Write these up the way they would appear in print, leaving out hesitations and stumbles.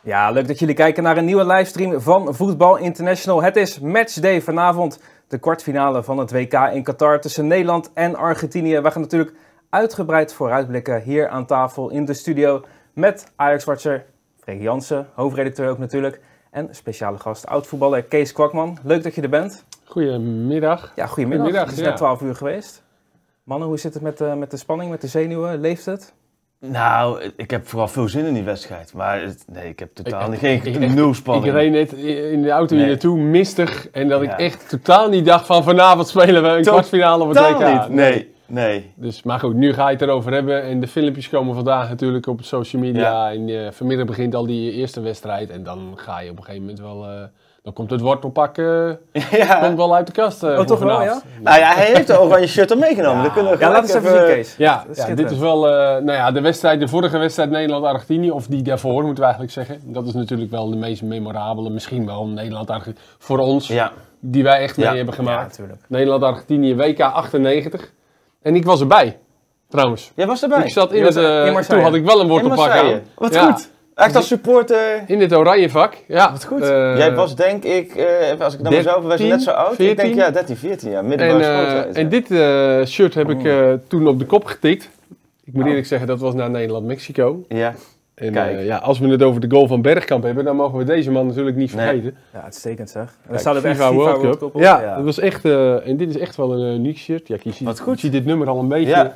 Ja, leuk dat jullie kijken naar een nieuwe livestream van Voetbal International. Het is matchday vanavond, de kwartfinale van het WK in Qatar tussen Nederland en Argentinië. We gaan natuurlijk uitgebreid vooruitblikken hier aan tafel in de studio met Ajax-watcher Freek Jansen, hoofdredacteur ook natuurlijk. En speciale gast, oud-voetballer Kees Kwakman. Leuk dat je er bent. Goedemiddag. Ja, goedemiddag. Het is net 12 uur geweest. Mannen, hoe zit het met de spanning, met de zenuwen? Leeft het? Nou, ik heb vooral veel zin in die wedstrijd. Maar ik heb totaal geen nul spanning. Ik reed net in de auto hier naartoe, mistig. En dat ik echt totaal niet dacht van vanavond spelen we een kwartfinale op het WK. Niet. Nee. Dus, maar goed, nu ga je het erover hebben. En de filmpjes komen vandaag natuurlijk op social media. Ja. En vanmiddag begint al die eerste wedstrijd. En dan ga je op een gegeven moment wel... dan komt het wortelpak komt wel uit de kast. Toch wel, ja? Nou ja, hij heeft de oranje shirt al meegenomen. Ja, laten we even zien, Kees. Ja, dit is wel... de vorige wedstrijd Nederland-Argentinië, of die daarvoor moeten we eigenlijk zeggen. Dat is natuurlijk wel de meest memorabele, misschien wel Nederland-Argentinië, voor ons. Ja. Die wij echt mee hebben gemaakt. Ja, Nederland-Argentinië, WK 98. En ik was erbij, trouwens. Jij was erbij? Ik zat in het... Toen had ik wel een wortelpak aan. Wat goed. Echt als supporter? In dit oranje vak, ja. Wat goed. Jij was denk ik, als ik naar mezelf was, net zo oud. 14? Ik denk ja, 13, 14 jaar, middelbare schooltijd. En dit shirt heb ik toen op de kop getikt. Ik moet eerlijk zeggen, dat was naar Nederland-Mexico. Ja. En als we het over de goal van Bergkamp hebben, dan mogen we deze man natuurlijk niet vergeten. Nee. Ja, uitstekend zeg. En dan staat er echt FIFA World Cup op. Ja, dat was echt, en dit is echt wel een uniek shirt. Ja, je ziet dit nummer al een beetje.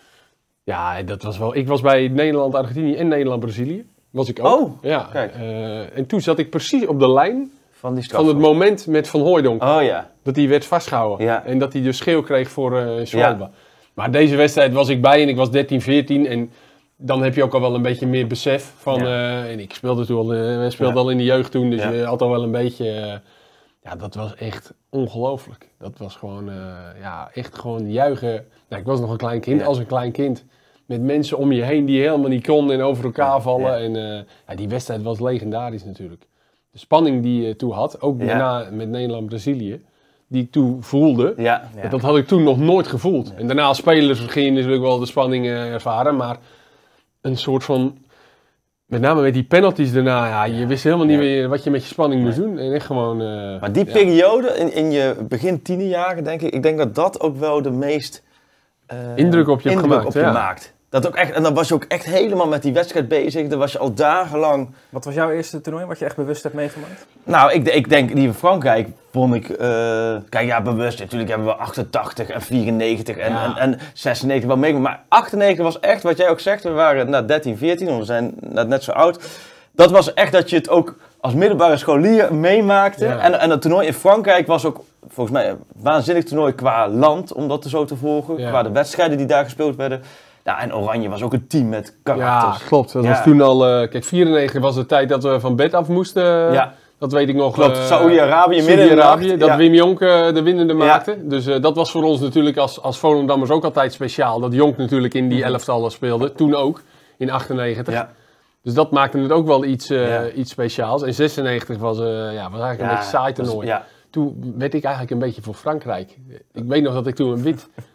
Ja, dat was wel, ik was bij Nederland-Argentinië en Nederland-Brazilië. Was ik ook. Oh, ja. Kijk. En toen zat ik precies op de lijn van het moment met Van Hooijdonk. Oh ja. Dat hij werd vastgehouden. Ja. En dat hij dus scheel kreeg voor Schwalbe. Ja. Maar deze wedstrijd was ik bij en ik was 13, 14. En dan heb je ook al wel een beetje meer besef van... en ik speelde toen al in de jeugd toen, dus je had al wel een beetje... dat was echt ongelooflijk. Dat was gewoon, echt gewoon juichen. Nou, ik was nog een klein kind, als een klein kind. Met mensen om je heen die helemaal niet konden en over elkaar vallen. Ja. En die wedstrijd was legendarisch natuurlijk. De spanning die je toen had, ook daarna met Nederland-Brazilië, die ik toen voelde, dat had ik toen nog nooit gevoeld. Nee. En daarna als spelers ging je natuurlijk wel de spanning ervaren, maar een soort van, met name met die penalties daarna, je wist helemaal niet meer wat je met je spanning moest doen. En echt gewoon... maar die periode in je begin tienerjaren, denk ik denk dat ook wel de meest... indruk op je hebt gemaakt. Dat ook echt, en dan was je ook echt helemaal met die wedstrijd bezig. Dan was je al dagenlang... Wat was jouw eerste toernooi wat je echt bewust hebt meegemaakt? Nou, ik denk die van Frankrijk vond ik... bewust. Natuurlijk hebben we 88 en 94 en 96 wel meegemaakt. Maar 98 was echt, wat jij ook zegt, we waren 13, 14, we zijn net zo oud. Dat was echt dat je het ook als middelbare scholier meemaakte. Ja. En dat toernooi in Frankrijk was ook volgens mij een waanzinnig toernooi qua land, om dat zo te volgen. Ja. Qua de wedstrijden die daar gespeeld werden. Ja, en Oranje was ook een team met karakters. Ja, klopt. Dat was toen al... kijk, 94 was de tijd dat we van bed af moesten. Ja. Dat weet ik nog. Klopt, Saoedi-Arabië, dat Wim Jonk de winnende maakte. Dus dat was voor ons natuurlijk als Volendammers ook altijd speciaal. Dat Jonk natuurlijk in die elftallen speelde. Toen ook, in 98. Ja. Dus dat maakte het ook wel iets speciaals. En 96 was eigenlijk een beetje saai toernooi. Ja. Toen werd ik eigenlijk een beetje voor Frankrijk. Ik weet nog dat ik toen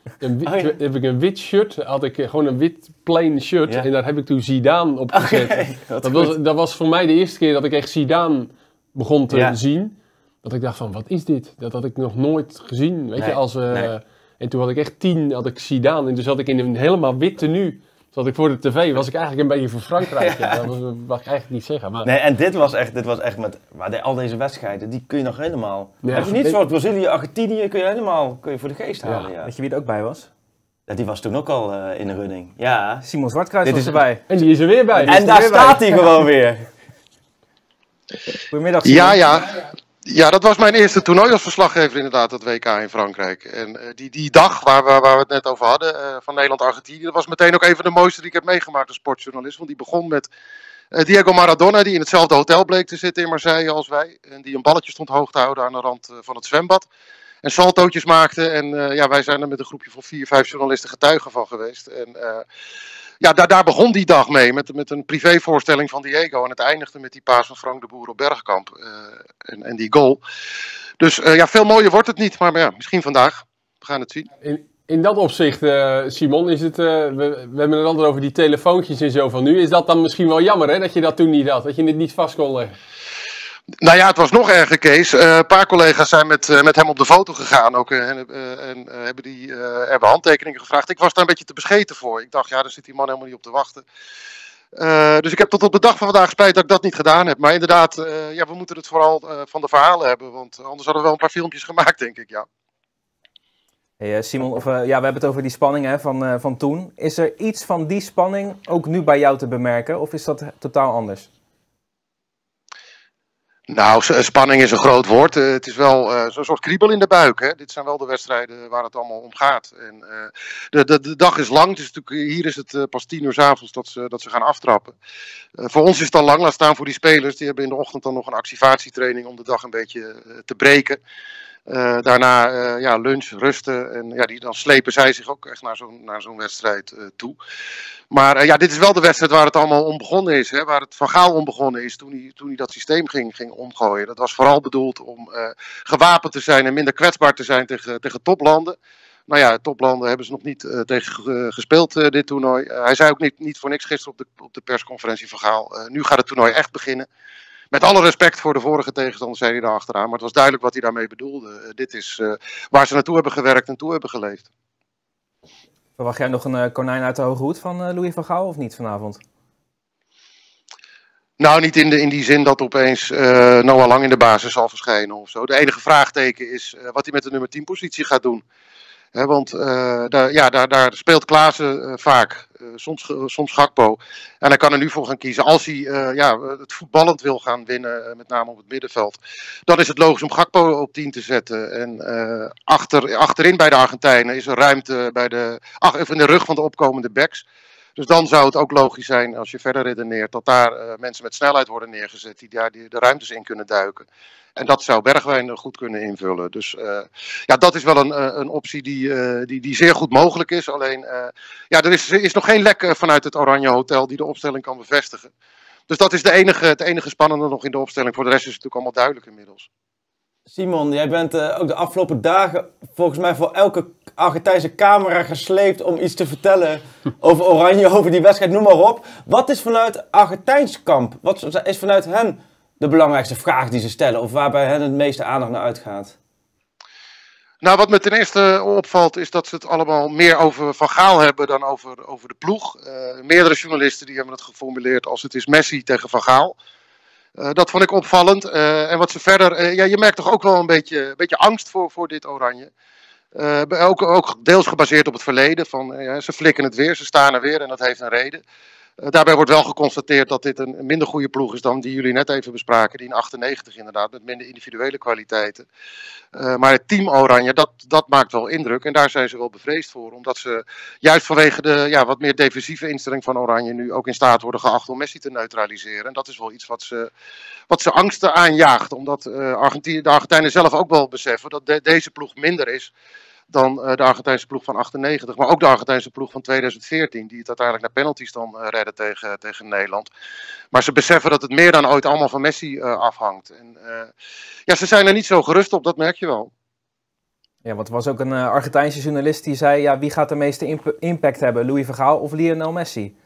heb ik een wit shirt, had ik gewoon een wit plain shirt. Ja. En daar heb ik toen Zidane op gezet. Dat was voor mij de eerste keer dat ik echt Zidane begon te zien. Dat ik dacht van, wat is dit? Dat had ik nog nooit gezien. Weet je, en toen had ik echt 10, had ik Zidane. En toen zat ik in een helemaal wit tenue. Zat ik voor de tv, was ik eigenlijk een beetje voor Frankrijk. Ja. Dat mag ik eigenlijk niet zeggen. Maar... Nee, en dit was echt met al deze wedstrijden, die kun je nog helemaal... Ja. Heb je niet zoals Brazilië, Argentinië, kun je voor de geest halen. Ja. Weet je wie er ook bij was? Ja, die was toen ook al in de running. Ja. Simon Zwartkruis was erbij. En die is er weer bij. En daar staat hij gewoon weer. Goedemiddag, Simon. Ja, dat was mijn eerste toernooi als verslaggever inderdaad, dat WK in Frankrijk. En die dag waar we het net over hadden, van Nederland-Argentinië, dat was meteen ook een van de mooiste die ik heb meegemaakt als sportjournalist. Want die begon met Diego Maradona, die in hetzelfde hotel bleek te zitten in Marseille als wij. En die een balletje stond hoog te houden aan de rand van het zwembad. En saltootjes maakte. En wij zijn er met een groepje van 4, 5 journalisten getuigen van geweest. En daar begon die dag mee, met een privévoorstelling van Diego. En het eindigde met die paas van Frank de Boer op Bergkamp. En die goal. Dus veel mooier wordt het niet, maar misschien vandaag. We gaan het zien. In dat opzicht, Simon, is het, we hebben het altijd over die telefoontjes en zo van nu. Is dat dan misschien wel jammer, hè, dat je dat toen niet had? Dat je het niet vast kon leggen? Nou ja, het was nog erger, Kees. Een paar collega's zijn met hem op de foto gegaan ook, en hebben handtekeningen gevraagd. Ik was daar een beetje te bescheten voor. Ik dacht, ja, daar zit die man helemaal niet op te wachten. Dus ik heb tot op de dag van vandaag spijt dat ik dat niet gedaan heb. Maar inderdaad, we moeten het vooral van de verhalen hebben. Want anders hadden we wel een paar filmpjes gemaakt, denk ik, ja. Hey, Simon, we hebben het over die spanning, hè, van toen. Is er iets van die spanning ook nu bij jou te bemerken? Of is dat totaal anders? Nou, spanning is een groot woord. Het is wel zo'n soort kriebel in de buik. Hè? Dit zijn wel de wedstrijden waar het allemaal om gaat. En, de dag is lang. Dus hier is het pas 10 uur 's avonds dat ze gaan aftrappen. Voor ons is het al lang. Laat staan voor die spelers. Die hebben in de ochtend dan nog een activatietraining om de dag een beetje te breken. Daarna lunch, rusten. En dan slepen zij zich ook echt naar zo'n wedstrijd toe. Maar dit is wel de wedstrijd waar het allemaal om begonnen is. Hè? Waar het Van Gaal om begonnen is toen hij dat systeem ging omgooien. Dat was vooral bedoeld om gewapend te zijn en minder kwetsbaar te zijn tegen toplanden. Nou ja, toplanden hebben ze nog niet tegen gespeeld dit toernooi. Hij zei ook niet voor niks gisteren op de persconferentie van Gaal. Nu gaat het toernooi echt beginnen. Met alle respect voor de vorige tegenstanders, zei hij daar achteraan. Maar het was duidelijk wat hij daarmee bedoelde. Dit is waar ze naartoe hebben gewerkt en toe hebben geleefd. Verwacht jij nog een konijn uit de hoge hoed van Louis van Gaal of niet vanavond? Nou, niet in die zin dat opeens Noah Lang in de basis zal verschijnen of zo. De enige vraagteken is wat hij met de nummer 10 positie gaat doen. Want daar speelt Klaassen vaak, soms Gakpo. En hij kan er nu voor gaan kiezen. Als hij het voetballend wil gaan winnen, met name op het middenveld, dan is het logisch om Gakpo op 10 te zetten. En achterin bij de Argentijnen is er ruimte in de rug van de opkomende backs. Dus dan zou het ook logisch zijn, als je verder redeneert, dat daar mensen met snelheid worden neergezet die daar de ruimtes in kunnen duiken. En dat zou Bergwijn goed kunnen invullen. Dus dat is wel een optie die zeer goed mogelijk is. Alleen, er is nog geen lek vanuit het Oranje Hotel die de opstelling kan bevestigen. Dus dat is het enige spannende nog in de opstelling. Voor de rest is het natuurlijk allemaal duidelijk inmiddels. Simon, jij bent ook de afgelopen dagen volgens mij voor elke Argentijnse camera gesleept om iets te vertellen over Oranje, over die wedstrijd, noem maar op. Wat is vanuit Argentijns kamp, wat is vanuit hen de belangrijkste vraag die ze stellen of waar bij hen het meeste aandacht naar uitgaat? Nou, wat me ten eerste opvalt is dat ze het allemaal meer over Van Gaal hebben dan over de ploeg. Meerdere journalisten die hebben het geformuleerd als het is Messi tegen Van Gaal. Dat vond ik opvallend. En wat ze verder... je merkt toch ook wel een beetje angst voor dit Oranje. Ook deels gebaseerd op het verleden. Ze flikken het weer, ze staan er weer en dat heeft een reden. Daarbij wordt wel geconstateerd dat dit een minder goede ploeg is dan die jullie net even bespraken. Die in 98 inderdaad, met minder individuele kwaliteiten. Maar het team Oranje, dat maakt wel indruk. En daar zijn ze wel bevreesd voor. Omdat ze juist vanwege de wat meer defensieve instelling van Oranje nu ook in staat worden geacht om Messi te neutraliseren. En dat is wel iets wat ze angsten aanjaagt. Omdat de Argentijnen zelf ook wel beseffen dat deze ploeg minder is dan de Argentijnse ploeg van 98. Maar ook de Argentijnse ploeg van 2014. Die het uiteindelijk naar penalties dan redden tegen Nederland. Maar ze beseffen dat het meer dan ooit allemaal van Messi afhangt. En ze zijn er niet zo gerust op, dat merk je wel. Ja, want er was ook een Argentijnse journalist die zei, wie gaat de meeste impact hebben? Louis van Gaal of Lionel Messi?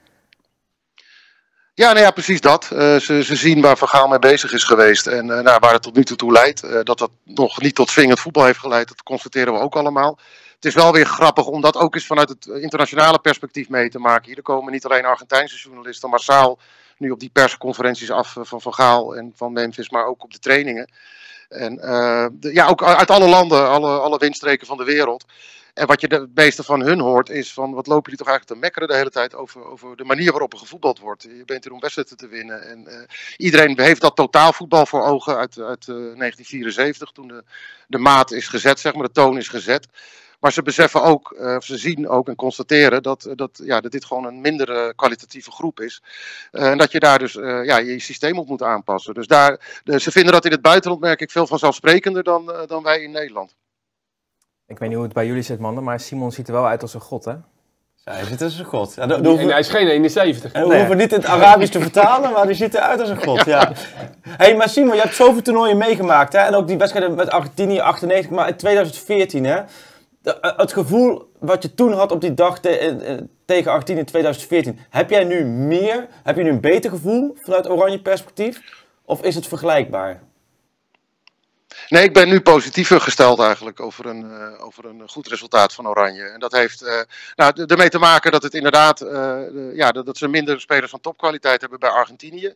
Ja, precies dat. Ze zien waar Van Gaal mee bezig is geweest en waar het tot nu toe leidt. Dat nog niet tot swingend voetbal heeft geleid, dat constateren we ook allemaal. Het is wel weer grappig om dat ook eens vanuit het internationale perspectief mee te maken. Hier komen niet alleen Argentijnse journalisten massaal nu op die persconferenties af van Van Gaal en van Memphis, maar ook op de trainingen. En ook uit alle landen, alle windstreken van de wereld. En wat je het meeste van hun hoort is van, wat lopen jullie toch eigenlijk te mekkeren de hele tijd over de manier waarop er gevoetbald wordt. Je bent hier om wedstrijden te winnen. En iedereen heeft dat totaalvoetbal voor ogen uit 1974, toen de maat is gezet, zeg maar, de toon is gezet. Maar ze beseffen ook, ze zien ook en constateren dat dit gewoon een minder kwalitatieve groep is. En dat je daar dus je systeem op moet aanpassen. Dus ze vinden dat in het buitenland, merk ik, veel vanzelfsprekender dan wij in Nederland. Ik weet niet hoe het bij jullie zit, mannen, maar Simon ziet er wel uit als een god, hè? Ja, hij ziet als een god. Ja, en hij is geen 71. En we hoeven niet in het Arabisch te vertalen, maar die ziet eruit als een god. Ja. Hey, maar Simon, je hebt zoveel toernooien meegemaakt, hè? En ook die wedstrijden met Argentinië 98, maar in 2014, hè? Het gevoel wat je toen had op die dag tegen Argentinië in 2014. Heb jij nu een beter gevoel vanuit Oranje perspectief? Of is het vergelijkbaar? Nee, ik ben nu positiever gesteld eigenlijk over een goed resultaat van Oranje. En dat heeft ermee te maken dat het inderdaad, dat ze minder spelers van topkwaliteit hebben bij Argentinië.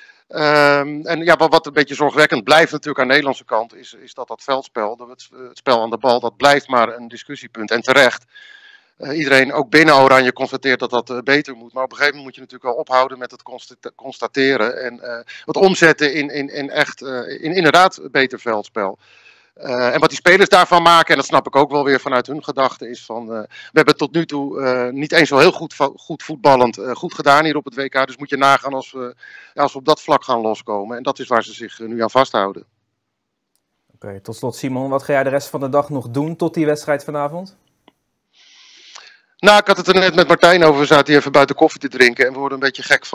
Wat een beetje zorgwekkend blijft natuurlijk aan de Nederlandse kant, is dat veldspel, het spel aan de bal, dat blijft maar een discussiepunt. En terecht. Iedereen, ook binnen Oranje, constateert dat dat beter moet. Maar op een gegeven moment moet je natuurlijk wel ophouden met het constateren. En het omzetten in inderdaad beter veldspel. En wat die spelers daarvan maken, en dat snap ik ook wel weer vanuit hun gedachten, is van... we hebben tot nu toe niet eens zo heel goed voetballend goed gedaan hier op het WK. Dus moet je nagaan als we op dat vlak gaan loskomen. En dat is waar ze zich nu aan vasthouden. Oké, tot slot Simon, wat ga jij de rest van de dag nog doen tot die wedstrijd vanavond? Nou, ik had het er net met Martijn over. We zaten hier even buiten koffie te drinken. En we worden een beetje gek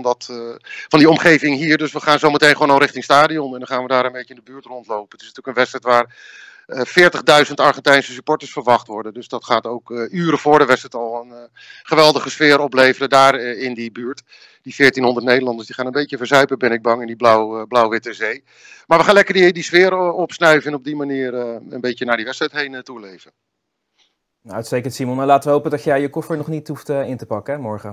van die omgeving hier. Dus we gaan zo meteen gewoon al richting stadion. En dan gaan we daar een beetje in de buurt rondlopen. Het is natuurlijk een wedstrijd waar 40.000 Argentijnse supporters verwacht worden. Dus dat gaat ook uren voor de wedstrijd al een geweldige sfeer opleveren daar in die buurt. Die 1400 Nederlanders die gaan een beetje verzuipen, ben ik bang, in die blauw-witte zee. Maar we gaan lekker die sfeer opsnuiven en op die manier een beetje naar die wedstrijd heen toeleven. Nou, uitstekend Simon. En laten we hopen dat jij je koffer nog niet hoeft in te pakken, hè, morgen.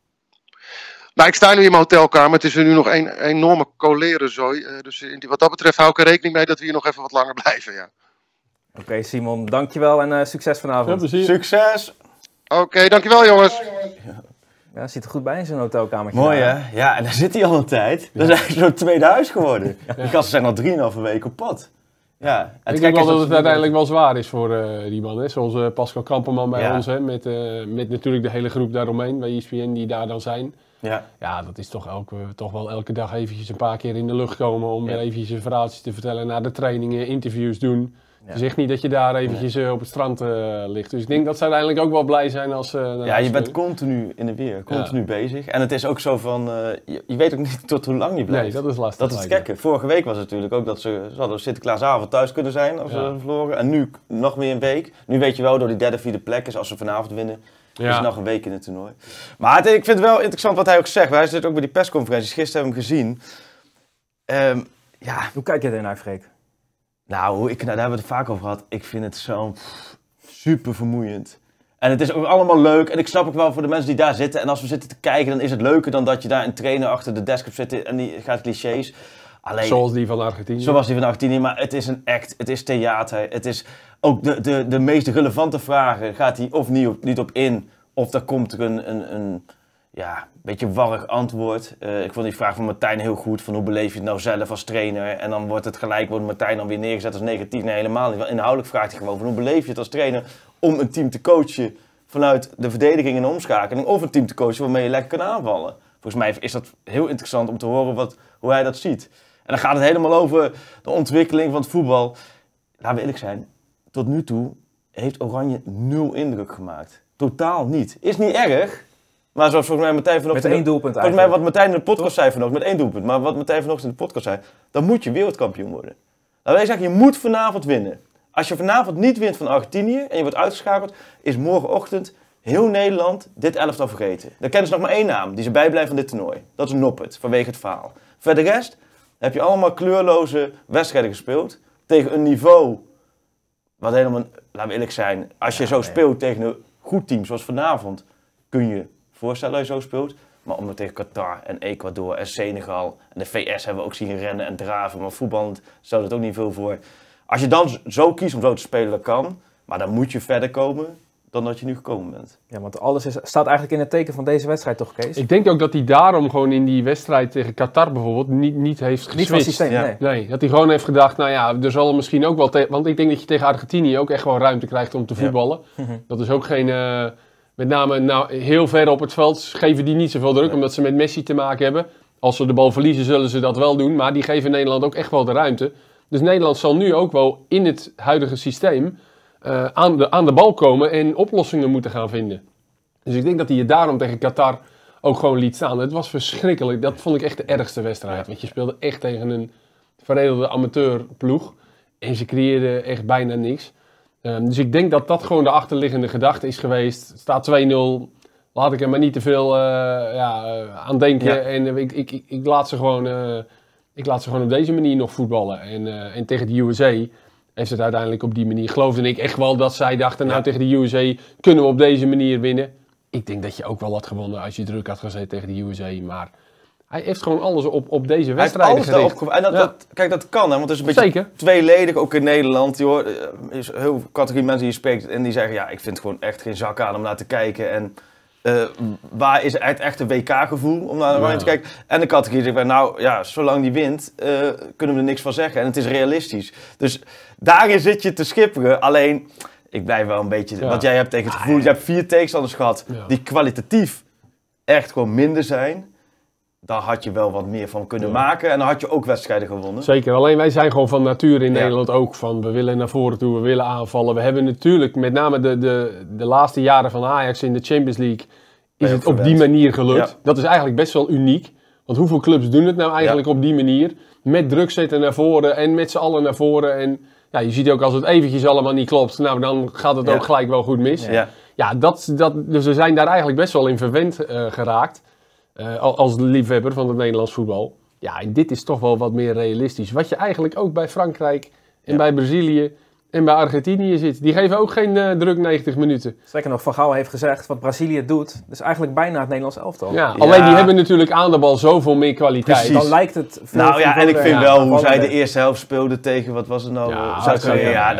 Nou, ik sta nu in mijn hotelkamer. Het is er nu nog een enorme cholerenzooi. Dus wat dat betreft hou ik er rekening mee dat we hier nog even wat langer blijven, ja. Oké, Simon, dankjewel en succes vanavond. Veel plezier. Succes! Oké, dankjewel jongens. Ja, zit er goed bij in zo'n hotelkamertje. Mooi hè? Ja, en daar zit hij al een tijd. Dat is eigenlijk zo'n tweede huis geworden. Die gasten zijn al 3,5 weken op pad. Ja, ik denk wel dat het uiteindelijk wel zwaar is voor die man. Hè? Zoals Pascal Kamperman bij ons, hè? Met natuurlijk de hele groep daaromheen bij ESPN die daar dan zijn. Ja, dat is toch wel elke dag eventjes een paar keer in de lucht komen om eventjes een verhaaltje te vertellen. Na de trainingen, interviews doen. Het is echt niet dat je daar eventjes op het strand ligt. Dus ik denk dat ze uiteindelijk ook wel blij zijn als... je bent continu in de weer, continu bezig. En het is ook zo van, je weet ook niet tot hoe lang je blijft. Nee, dat is lastig. Dat is het gekke. Vorige week was het natuurlijk ook dat ze hadden Sinterklaasavond thuis kunnen zijn als ze verloren. En nu nog meer een week. Nu weet je wel, door die derde, vierde plek is als ze vanavond winnen. Is het nog een week in het toernooi. Maar ik vind het wel interessant wat hij ook zegt. Hij zit ook bij die persconferenties. Gisteren hebben we hem gezien. Hoe kijk je ernaar, Freek? Nou, daar hebben we het vaak over gehad. Ik vind het zo super vermoeiend. En het is ook allemaal leuk. En ik snap ook wel voor de mensen die daar zitten. En als we zitten te kijken, dan is het leuker dan dat je daar een trainer achter de desk hebt zitten. En die gaat clichés. Alleen, zoals die van Argentinië. Zoals die van Argentinië. Maar het is een act. Het is theater. Het is ook de meest relevante vragen. Gaat hij of niet op in. Of daar komt er een beetje warrig antwoord. Ik vond die vraag van Martijn heel goed. Van hoe beleef je het nou zelf als trainer? En dan wordt Martijn dan weer neergezet als negatief. Nee, helemaal niet. Inhoudelijk vraagt hij gewoon van hoe beleef je het als trainer om een team te coachen vanuit de verdediging en de omschakeling. Of een team te coachen waarmee je lekker kan aanvallen. Volgens mij is dat heel interessant om te horen hoe hij dat ziet. En dan gaat het helemaal over de ontwikkeling van het voetbal. Laten we eerlijk zijn. Tot nu toe heeft Oranje 0 indruk gemaakt. Totaal niet. Is niet erg. Maar zoals volgens mij Martijn vanochtend... Met 1 doelpunt volgens mij wat Martijn in de podcast zei vanochtend, met 1 doelpunt. Maar wat Martijn vanochtend in de podcast zei, dan moet je wereldkampioen worden. Laten we zeggen, je moet vanavond winnen. Als je vanavond niet wint van Argentinië en je wordt uitgeschakeld, is morgenochtend heel Nederland dit elftal vergeten. Dan kennen ze nog maar 1 naam, die ze bijblijven van dit toernooi. Dat is Noppert, vanwege het verhaal. Verder rest heb je allemaal kleurloze wedstrijden gespeeld. Tegen een niveau, wat helemaal, laten we eerlijk zijn, als je zo speelt tegen een goed team zoals vanavond, kun je voorstellen dat je zo speelt. Maar om het tegen Qatar en Ecuador en Senegal en de VS hebben we ook zien rennen en draven. Maar voetballend stelt het ook niet veel voor. Als je dan zo kiest om zo te spelen, dat kan. Maar dan moet je verder komen dan dat je nu gekomen bent. Ja, want alles staat eigenlijk in het teken van deze wedstrijd toch, Kees? Ik denk ook dat hij daarom gewoon in die wedstrijd tegen Qatar bijvoorbeeld niet heeft geswitcht. Niet van systeem, nee. Dat hij gewoon heeft gedacht, nou ja, er zal misschien ook wel... Want ik denk dat je tegen Argentinië ook echt wel ruimte krijgt om te voetballen. Dat is ook geen... met name heel ver op het veld geven die niet zoveel druk, omdat ze met Messi te maken hebben. Als ze de bal verliezen, zullen ze dat wel doen. Maar die geven Nederland ook echt wel de ruimte. Dus Nederland zal nu ook wel in het huidige systeem aan de bal komen en oplossingen moeten gaan vinden. Dus ik denk dat hij het daarom tegen Qatar ook gewoon liet staan. Het was verschrikkelijk. Dat vond ik echt de ergste wedstrijd. Want je speelde echt tegen een veredelde amateurploeg. En ze creëerden echt bijna niks. Dus ik denk dat dat gewoon de achterliggende gedachte is geweest. Het staat 2-0, laat ik er maar niet te veel aan denken. Ja. En ik laat ze gewoon op deze manier nog voetballen. En tegen de USA heeft het uiteindelijk op die manier. Geloofde ik echt wel dat zij dachten, nou tegen de USA kunnen we op deze manier winnen. Ik denk dat je ook wel had gewonnen als je druk had gezet tegen de USA, maar hij heeft gewoon alles op deze wedstrijden gericht. En kijk, dat kan, hè, want het is een beetje Zeker. tweeledig, ook in Nederland. Joh, er is heel veel categorie mensen die je spreekt en die zeggen, ja, ik vind het gewoon echt geen zak aan om naar te kijken. En waar is het echt een WK-gevoel om naar Oranje te kijken? En de categorie zegt, nou ja, zolang die wint, kunnen we er niks van zeggen. En het is realistisch. Dus daarin zit je te schipperen. Alleen, ik blijf wel een beetje, wat jij hebt tegen het gevoel, je hebt 4 tegenstanders gehad die kwalitatief echt gewoon minder zijn. Daar had je wel wat meer van kunnen maken en dan had je ook wedstrijden gewonnen. Zeker, alleen wij zijn gewoon van nature in Nederland ook van we willen naar voren toe, we willen aanvallen. We hebben natuurlijk met name de laatste jaren van Ajax in de Champions League is het op die manier gelukt. Ja. Dat is eigenlijk best wel uniek, want hoeveel clubs doen het nou eigenlijk op die manier? Met druk zetten naar voren en met z'n allen naar voren en ja, je ziet ook als het eventjes allemaal niet klopt, nou dan gaat het ook gelijk wel goed mis. Ja, dus we zijn daar eigenlijk best wel in verwend geraakt. Als liefhebber van het Nederlands voetbal. Ja, en dit is toch wel wat meer realistisch. Wat je eigenlijk ook bij Frankrijk en bij Brazilië en bij Argentinië zit. Die geven ook geen druk 90 minuten. Sterker nog, Van Gaal heeft gezegd wat Brazilië doet. Dus eigenlijk bijna het Nederlands elftal. Ja, alleen die hebben natuurlijk aan de bal zoveel meer kwaliteit. Precies. Dan lijkt het veel nou ja, en ik vind wel hoe zij de eerste helft speelden tegen, wat was het nou? Zuid-Korea.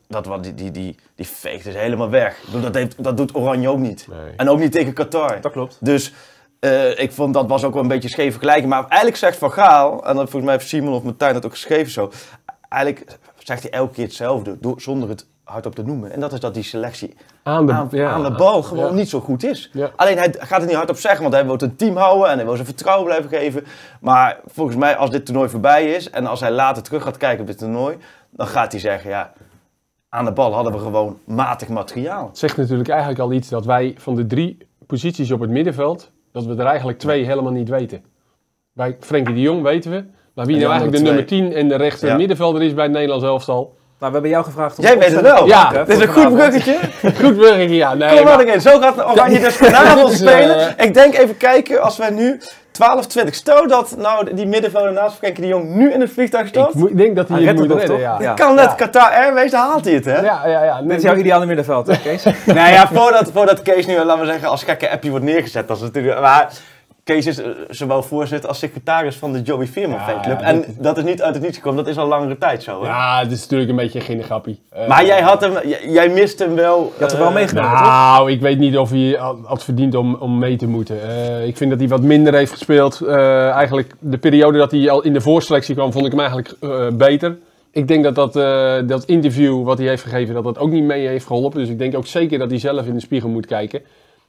Die veegt dus helemaal weg. Dat doet Oranje ook niet. Nee. En ook niet tegen Qatar. Dat klopt. Dus ik vond dat was ook wel een beetje een scheve vergelijking. Maar eigenlijk zegt Van Gaal, en dat volgens mij heeft Simon of Martijn dat ook geschreven zo. Eigenlijk zegt hij elke keer hetzelfde, zonder het hardop te noemen. En dat is dat die selectie aan de bal gewoon niet zo goed is. Ja. Alleen hij gaat het niet hardop zeggen, want hij wil een team houden en hij wil zijn vertrouwen blijven geven. Maar volgens mij als dit toernooi voorbij is en als hij later terug gaat kijken op dit toernooi, dan gaat hij zeggen, ja, aan de bal hadden we gewoon matig materiaal. Het zegt natuurlijk eigenlijk al iets dat wij van de 3 posities op het middenveld, dat we er eigenlijk 2 helemaal niet weten. Bij Frenkie de Jong weten we, maar wie nou eigenlijk de nummer 10 en de rechter middenvelder is bij het Nederlands elftal. Nou, we hebben jou gevraagd om jij weet het wel. Ja, dit is een goed bruggetje. Goed bruggetje, ja. Nee, kom maar erin. Zo gaat Oranje dus vanavond spelen. Ik denk even kijken, als wij nu 12-20. Stel dat nou die middenvelder naast Frenkie de Jong nu in het vliegtuig stapt. Ik denk dat hij het moet redden, ja. Kan net Qatar Airways, dan haalt hij het, hè? Ja. Dit is jouw ideale middenveld, hè, Kees? Nou ja, voordat Kees nu, laten we zeggen, als gekke appje wordt neergezet. Dat is natuurlijk, maar Kees is zowel voorzitter als secretaris van de Joey Veerman fanclub. En dat is niet uit het niets gekomen, dat is al langere tijd zo, hè? Ja, het is natuurlijk een beetje een ginnegappie. Maar jij mist hem wel. Je had er wel meegenomen, toch? Nou, ik weet niet of hij had verdiend om mee te moeten. Ik vind dat hij wat minder heeft gespeeld. Eigenlijk de periode dat hij al in de voorselectie kwam, vond ik hem eigenlijk beter. Ik denk dat interview wat hij heeft gegeven, dat ook niet mee heeft geholpen. Dus ik denk ook zeker dat hij zelf in de spiegel moet kijken.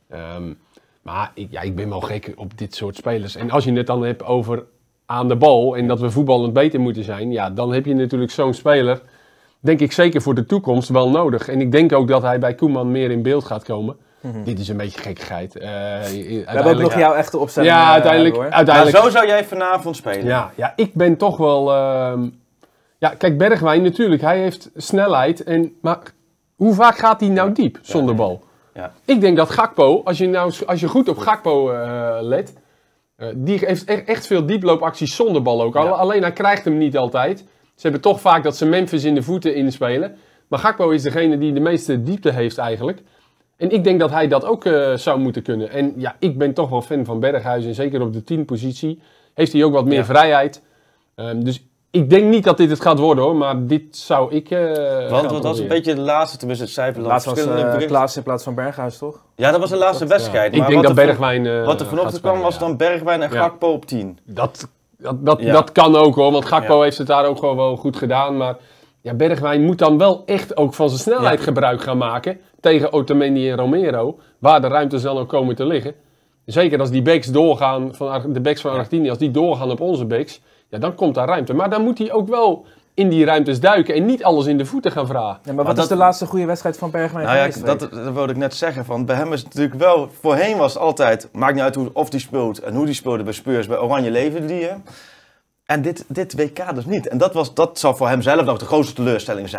Maar ik ben wel gek op dit soort spelers. En als je het dan hebt over aan de bal en dat we voetballend beter moeten zijn, ja, dan heb je natuurlijk zo'n speler, denk ik zeker voor de toekomst, wel nodig. En ik denk ook dat hij bij Koeman meer in beeld gaat komen. Dit is een beetje gekkigheid. We hebben ook nog jouw echte opstelling. Ja, uiteindelijk. Maar zo zou jij vanavond spelen. Ja, ik ben toch wel. Ja, kijk, Bergwijn natuurlijk, hij heeft snelheid. Maar hoe vaak gaat hij nou diep zonder bal? Ja. Ik denk dat Gakpo, als je goed op Gakpo let, die heeft echt veel dieploopacties zonder bal ook. Alleen hij krijgt hem niet altijd. Ze hebben toch vaak dat ze Memphis in de voeten inspelen. Maar Gakpo is degene die de meeste diepte heeft eigenlijk. En ik denk dat hij dat ook zou moeten kunnen. En ja, ik ben toch wel fan van Berghuis. En zeker op de 10 positie heeft hij ook wat meer vrijheid. Dus ik denk niet dat dit het gaat worden hoor, maar dit zou ik want dat was een beetje de laatste, tenminste het cijfer. Laatst was Klaas in plaats van Berghuis, toch? Ja, dat was de laatste wedstrijd. Ik denk dat Bergwijn wat er vanochtend kwam was dan Bergwijn en Gakpo op 10. Dat kan ook hoor, want Gakpo heeft het daar ook gewoon wel goed gedaan. Maar ja, Bergwijn moet dan wel echt ook van zijn snelheid gebruik gaan maken tegen Otamendi en Romero, waar de ruimtes dan ook komen te liggen. Zeker als die backs doorgaan, de backs van Argentinië, als die doorgaan op onze backs, ja, dan komt daar ruimte. Maar dan moet hij ook wel in die ruimtes duiken en niet alles in de voeten gaan vragen. Ja, maar wat is de laatste goede wedstrijd van Bergwijn geweest? Dat wilde ik net zeggen. Van, bij hem is het natuurlijk wel, voorheen was het altijd, maakt niet uit of die speelt en hoe die speelde bij Spurs, bij Oranje leefde die. En dit WK dus niet. En dat zal voor hem zelf nog de grootste teleurstelling zijn.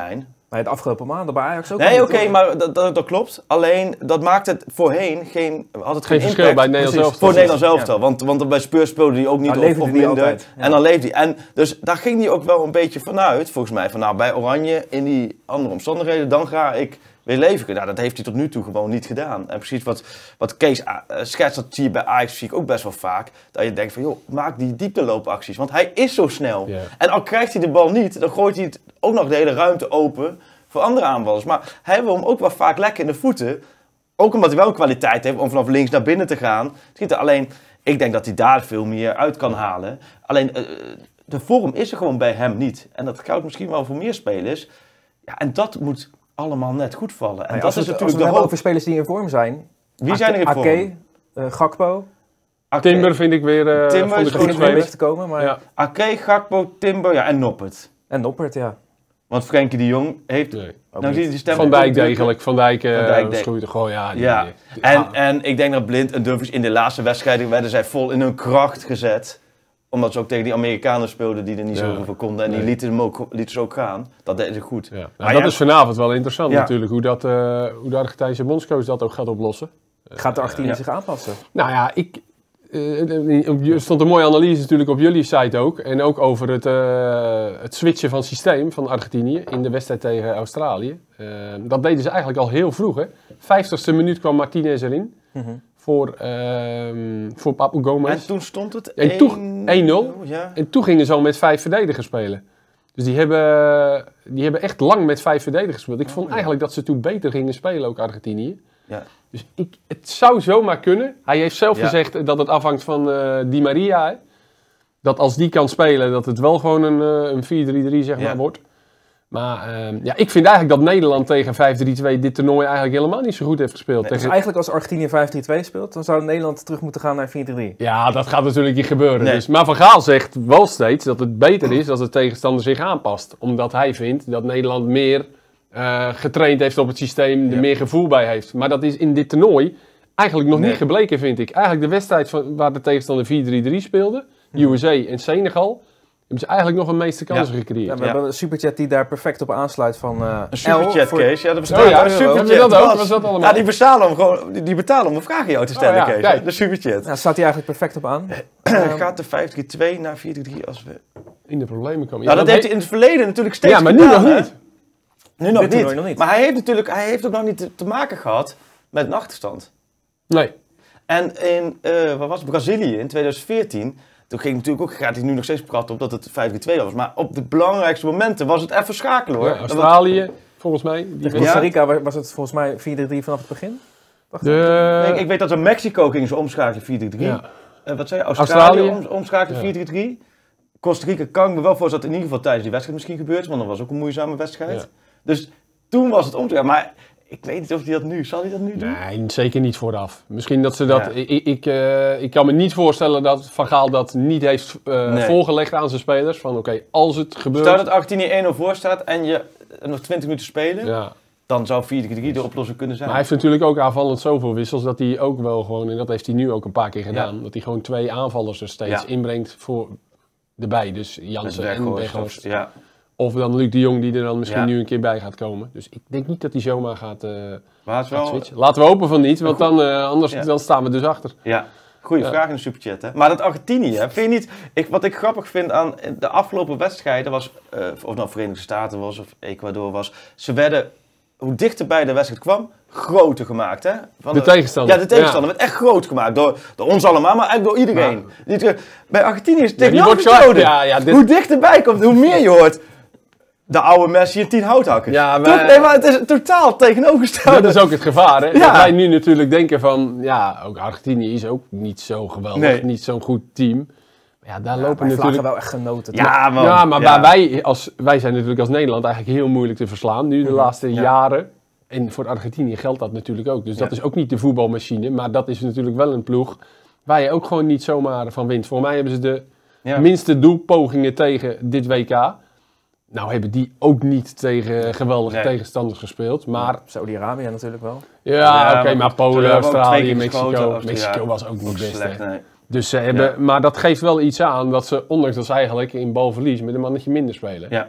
Nee, de afgelopen maanden bij Ajax ook. Nee, oké, maar dat klopt. Alleen, dat maakt het voorheen had het geen verschil bij het Nederlands elftal. Voor het Nederlands elftal. Want bij Spurs speelde hij ook niet of minder. Ja. En dan leefde hij. En dus daar ging hij ook wel een beetje vanuit, volgens mij. Van bij Oranje, in die andere omstandigheden, dan ga ik weer leven. Nou, dat heeft hij tot nu toe gewoon niet gedaan. En precies wat Kees schetst, dat zie je bij Ajax zie ik ook best wel vaak. Dat je denkt van, joh, maak die diepteloopacties. Want hij is zo snel. Yeah. En al krijgt hij de bal niet, dan gooit hij het ook nog de hele ruimte open voor andere aanvallers. Maar hij wil hem ook wel vaak lekker in de voeten. Ook omdat hij wel een kwaliteit heeft om vanaf links naar binnen te gaan. Alleen, ik denk dat hij daar veel meer uit kan halen. Alleen, de vorm is er gewoon bij hem niet. En dat geldt misschien wel voor meer spelers. Ja, en dat moet allemaal net goed vallen. En dat is natuurlijk de hoop. Over spelers die in vorm zijn. Wie zijn er in vorm? Ake, Gakpo. Timber vind ik weer Timber is goed om een beetje te komen. Maar... Ja. Ake, Gakpo, Timber en Noppert. En Noppert, ja. Want Frenkie de Jong heeft... Van Dijk degelijk. Van Dijk schroeide gewoon, ja. En ik denk dat Blind en Dumfries in de laatste wedstrijden werden zij vol in hun kracht gezet. Omdat ze ook tegen die Amerikanen speelden die er niet zoveel van konden. En die lieten ze ook gaan. Dat deden ze goed. Ja. Maar dat is vanavond wel interessant natuurlijk. Hoe de Argentijnse bondscoach dat ook gaat oplossen. Gaat de Argentinië zich aanpassen? Nou ja, er stond een mooie analyse natuurlijk op jullie site ook. En ook over het switchen van systeem van Argentinië in de wedstrijd tegen Australië. Dat deden ze eigenlijk al heel vroeg. Hè. 50ste minuut kwam Martinez erin. Voor Papu Gomez. En toen stond het 1-0. Ja. En toen gingen ze al met 5 verdedigers spelen. Dus die hebben echt lang met 5 verdedigers gespeeld. Ik vond eigenlijk dat ze toen beter gingen spelen, ook Argentinië. Ja. Dus het zou zomaar kunnen. Hij heeft zelf gezegd dat het afhangt van Di Maria. Hè? Dat als die kan spelen, dat het wel gewoon een 4-3-3 zeg maar wordt. Maar ik vind eigenlijk dat Nederland tegen 5-3-2 dit toernooi eigenlijk helemaal niet zo goed heeft gespeeld. Nee, dus eigenlijk als Argentinië 5-3-2 speelt, dan zou Nederland terug moeten gaan naar 4-3. Ja, dat gaat natuurlijk niet gebeuren. Nee. Dus, maar Van Gaal zegt wel steeds dat het beter is als de tegenstander zich aanpast. Omdat hij vindt dat Nederland meer getraind heeft op het systeem, er meer gevoel bij heeft. Maar dat is in dit toernooi eigenlijk nog niet gebleken, vind ik. Eigenlijk de wedstrijd waar de tegenstander 4-3-3 speelde, USA en Senegal, hebben ze eigenlijk nog een meeste kansen gecreëerd. Ja, we hebben een superchat die daar perfect op aansluit van een superchat, Kees. Ja, dat bestaat een superchat. Dat ook? Was dat allemaal? Ja, die betalen om een vraag aan jou te stellen, Kees. Kijk. De superchat. Ja, staat hij eigenlijk perfect op aan. Gaat de 5-3-2 naar 4-3 als we in de problemen komen? Ja, dat heeft hij in het verleden natuurlijk steeds gedaan. Ja, maar nu nog niet. Nu nog niet. Maar hij heeft ook nog niet te maken gehad met een achterstand. Nee. En in Brazilië in 2014... Toen ging natuurlijk ook, gaat hij nu nog steeds praten op dat het 5-3-2 was. Maar op de belangrijkste momenten was het even schakelen, hoor. Ja, Australië, volgens mij. Costa Rica was het volgens mij 4-3 vanaf het begin? Ik weet dat in Mexico gingen ze omschakelen 4-3. Ja. Wat zei je? Australië omschakelen 4-3. Costa Rica kan ik me wel voorstellen dat in ieder geval tijdens die wedstrijd misschien gebeurt. Want dat was ook een moeizame wedstrijd. Ja. Dus toen was het omschakelen. Maar ik weet niet of hij dat nu... Zal hij dat nu doen? Nee, zeker niet vooraf. Misschien dat ze dat... Ja. Ik kan me niet voorstellen dat Van Gaal dat niet heeft voorgelegd aan zijn spelers. Van oké, als het gebeurt... Stel dat Argentinië 1-0 voor staat en je nog 20 minuten spelen... Dan zou 4-3 de oplossing kunnen zijn. Maar hij heeft natuurlijk ook aanvallend zoveel wissels dat hij ook wel gewoon... En dat heeft hij nu ook een paar keer gedaan. Dat hij gewoon 2 aanvallers er steeds inbrengt voor erbij. Dus Jansen en Weghorst. Ja. Of dan Luc de Jong die er dan misschien nu een keer bij gaat komen. Dus ik denk niet dat hij zomaar gaat switchen. Laten we hopen van niet, want dan staan we dus achter. Ja, goeie vraag in de superchat. Hè? Maar dat Argentinië, vind je niet... Wat ik grappig vind aan de afgelopen wedstrijden was... of het nou Verenigde Staten was of Ecuador was... Ze werden, hoe dichterbij de wedstrijd kwam, groter gemaakt. Hè? De tegenstander. Ja, de tegenstander werd echt groot gemaakt. Door ons allemaal, maar eigenlijk door iedereen. Ja. Bij Argentinië is het tegenovergestelde. Hoe dichterbij komt, hoe meer je hoort... De oude Messi en 10 houthakkers. Ja, maar het is totaal tegenovergesteld. Dat is ook het gevaar, hè? Ja. Dat wij nu natuurlijk denken van... Ja, ook Argentinië is ook niet zo geweldig. Niet zo'n goed team. Ja, daar lopen natuurlijk... wel echt genoten. Maar wij zijn natuurlijk als Nederland eigenlijk heel moeilijk te verslaan. Nu de laatste jaren. En voor Argentinië geldt dat natuurlijk ook. Dus dat is ook niet de voetbalmachine. Maar dat is natuurlijk wel een ploeg waar je ook gewoon niet zomaar van wint. Voor mij hebben ze de minste doelpogingen tegen dit WK... Nou hebben die ook niet tegen geweldige tegenstanders gespeeld, maar... Saudi-Arabië natuurlijk wel. Ja, oké, maar Polen, Australië, Mexico. Mexico was ook niet best. Nee. Dus ze hebben, maar dat geeft wel iets aan dat ze, ondanks dat ze eigenlijk in balverlies met een mannetje minder spelen. Ja.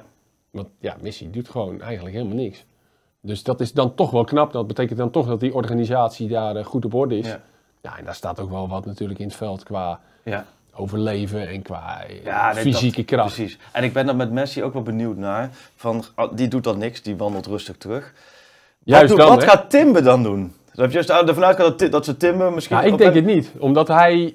Want ja, Messi doet gewoon eigenlijk helemaal niks. Dus dat is dan toch wel knap. Dat betekent dan toch dat die organisatie daar goed op orde is. Ja, en daar staat ook wel wat natuurlijk in het veld qua overleven en qua fysieke kracht. Precies. En ik ben er met Messi ook wel benieuwd naar. Die doet dan niks, die wandelt rustig terug. Wat gaat Timber dan doen? Heb je ervan uitgegaan dat ze Timber misschien... Ja, ik denk het niet. Omdat hij,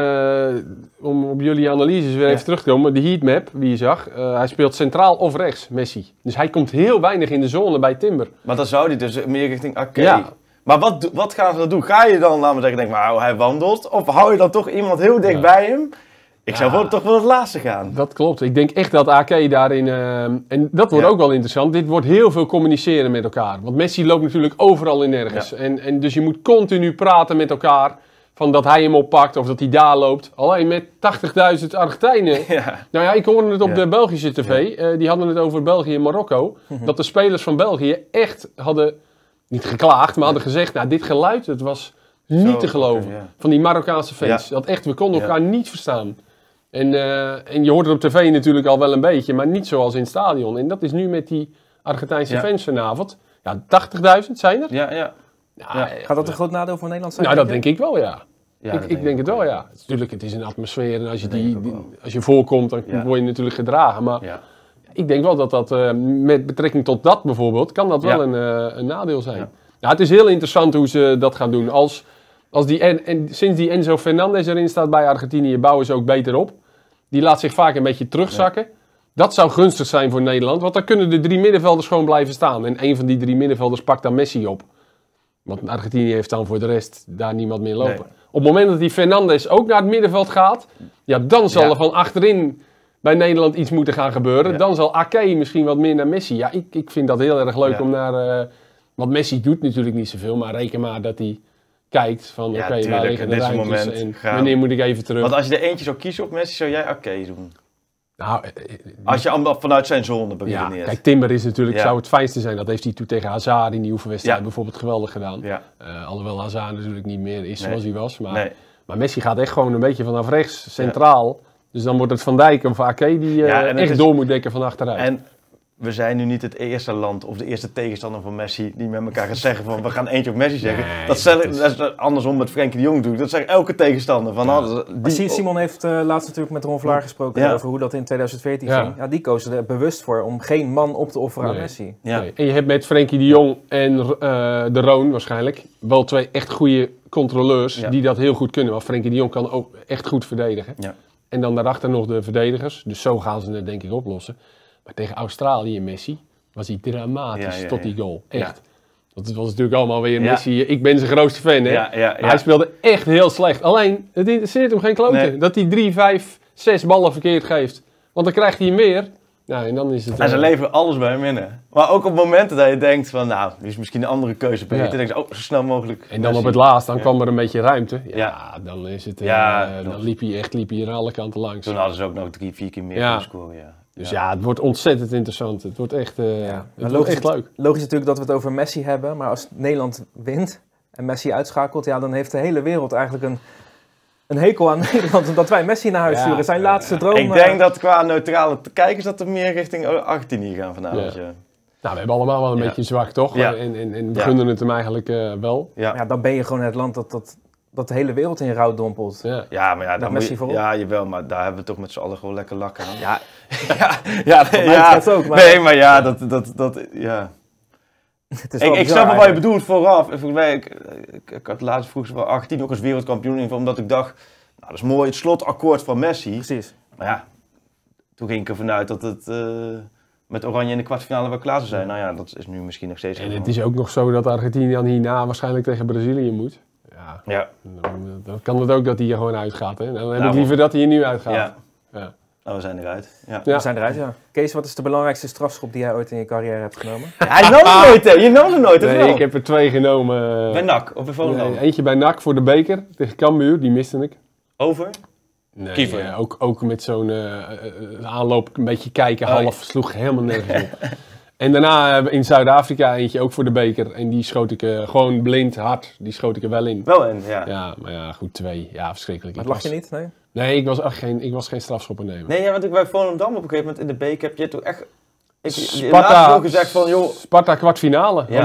om op jullie analyses weer even terug te komen, de heatmap die je zag, hij speelt centraal of rechts, Messi. Dus hij komt heel weinig in de zone bij Timber. Maar dan zou hij dus meer richting Ake. Ja. Maar wat gaan ze dan doen? Ga je dan, laten we zeggen, denk maar, hij wandelt? Of hou je dan toch iemand heel dicht bij hem? Ik zou toch wel het laatste gaan. Dat klopt. Ik denk echt dat Ake daarin... en dat wordt ook wel interessant. Dit wordt heel veel communiceren met elkaar. Want Messi loopt natuurlijk overal en nergens. Ja. En dus je moet continu praten met elkaar. Van dat hij hem oppakt of dat hij daar loopt. Alleen met 80.000 Argentijnen. Ja. Nou ja, ik hoorde het op de Belgische tv. Die hadden het over België en Marokko. Dat de spelers van België echt hadden... Niet geklaagd, maar hadden gezegd... Nou, dit geluid, het was niet te geloven. Van die Marokkaanse fans. Dat echt, we konden elkaar niet verstaan. En je hoort het op tv natuurlijk al wel een beetje, maar niet zoals in het stadion. En dat is nu met die Argentijnse fans vanavond. Ja, 80.000 zijn er. Ja. Gaat dat een groot nadeel voor Nederland zijn? Nou, dat denk ik wel, ik denk het wel, Natuurlijk, het is een atmosfeer en als je voorkomt, dan word je natuurlijk gedragen. Maar ik denk wel dat met betrekking tot dat bijvoorbeeld, kan dat wel een nadeel zijn. Ja, het is heel interessant hoe ze dat gaan doen. Sinds die Enzo Fernandez erin staat bij Argentinië, bouwen ze ook beter op. Die laat zich vaak een beetje terugzakken. Dat zou gunstig zijn voor Nederland, want dan kunnen de 3 middenvelders gewoon blijven staan. En een van die 3 middenvelders pakt dan Messi op. Want Argentinië heeft dan voor de rest daar niemand meer lopen. Nee. Op het moment dat die Fernandez ook naar het middenveld gaat, dan zal er van achterin bij Nederland iets moeten gaan gebeuren. Dan zal Ake misschien wat meer naar Messi. Ja, ik vind dat heel erg leuk om naar... want Messi doet natuurlijk niet zoveel, maar reken maar dat hij kijkt van waar liggen de ruimtes en wanneer moet ik even terug. Want als je er eentje zou kiezen op Messi, zou jij Ake doen? Nou, als je vanuit zijn zone beredeneert. Kijk, Timber is natuurlijk, zou het fijnste zijn. Dat heeft hij toen tegen Hazard in die oefenwedstrijd bijvoorbeeld geweldig gedaan. Alhoewel Hazard natuurlijk niet meer is zoals hij was. Maar Messi gaat echt gewoon een beetje vanaf rechts, centraal. Dus dan wordt het Van Dijk of Ake die echt door moet dekken van achteruit. En we zijn nu niet het eerste land of de eerste tegenstander van Messi die met elkaar gaat zeggen van we gaan eentje op Messi zeggen. Nee, dat is andersom met Frenkie de Jong doet. Dat zegt elke tegenstander. Simon heeft laatst natuurlijk met Ron Vlaar gesproken over hoe dat in 2014 ging. Ja, die kozen er bewust voor om geen man op te offeren aan Messi. Ja. Nee. En je hebt met Frenkie de Jong en de Roon waarschijnlijk wel 2 echt goede controleurs die dat heel goed kunnen. Want Frenkie de Jong kan ook echt goed verdedigen. Ja. En dan daarachter nog de verdedigers. Dus zo gaan ze het denk ik oplossen. Maar tegen Australië en Messi was hij dramatisch tot die goal. Echt. Dat was natuurlijk allemaal weer Messi. Ik ben zijn grootste fan. Hè? Maar hij speelde echt heel slecht. Alleen, het interesseert hem geen klote. Nee. Dat hij 3, 5, 6 ballen verkeerd geeft. Want dan krijgt hij hem weer. Nou, en dan is het... En ze leveren alles bij hem in. Maar ook op momenten dat je denkt van, nou, die is misschien een andere keuze. Dan denk je, zo snel mogelijk. En dan op het laatst, dan kwam er een beetje ruimte. Ja, dan is het... dan liep hij aan alle kanten langs. Toen hadden ze ook nog 3, 4 keer meer kunnen scoren, Dus het wordt ontzettend interessant. Het wordt echt, het wordt echt leuk. Logisch natuurlijk dat we het over Messi hebben. Maar als Nederland wint en Messi uitschakelt, dan heeft de hele wereld eigenlijk een hekel aan Nederland. Omdat wij Messi naar huis sturen. Zijn laatste droom. Ik denk dat qua neutrale kijkers dat er meer richting Argentinië gaan vanavond. Nou, we hebben allemaal wel een beetje zwak, toch? Ja. En we gunnen het hem eigenlijk wel. Ja, dan ben je gewoon het land dat de hele wereld in rouw dompelt. Ja, maar daar Messi voorop. Ja, jawel, maar daar hebben we toch met z'n allen gewoon lekker lak aan. Ook, maar... Nee, maar ik snap wel wat je bedoelt vooraf. Ik had laatst vroeg wel Argentinië ook als wereldkampioen, omdat ik dacht, nou, dat is mooi, het slotakkoord van Messi. Precies. Maar toen ging ik ervan uit dat het met Oranje in de kwartfinale wel klaar zou zijn. Nou ja, dat is nu misschien nog steeds. En het is ook nog zo dat Argentinië dan hierna waarschijnlijk tegen Brazilië moet. Dan kan het ook dat hij er gewoon uitgaat. Hè? Dan heb ik liever dat hij er nu uitgaat. Nou, we zijn eruit. We zijn eruit, Kees, wat is de belangrijkste strafschop die jij ooit in je carrière hebt genomen? Hij nam er nooit, hè? Je nam er nooit, Nee, ik heb er 2 genomen. Bij NAC, of bij Volendam? Eentje bij NAC voor de beker, tegen Cambuur, die miste ik. Over? Nee, Kiefer. Ook met zo'n aanloop, een beetje kijken, half, sloeg helemaal nergens op. En daarna in Zuid-Afrika eentje ook voor de beker. En die schoot ik gewoon blind, hard. Die schoot ik er wel in. Wel in, Ja, maar goed, 2. Ja, verschrikkelijk. Maar lag je niet, nee? Nee, ik was geen strafschoppen nemen. Nee, want ik bij Volendam op een gegeven moment in de beker heb je toch echt Sparta, ook gezegd van, joh... Sparta kwartfinale. Ja.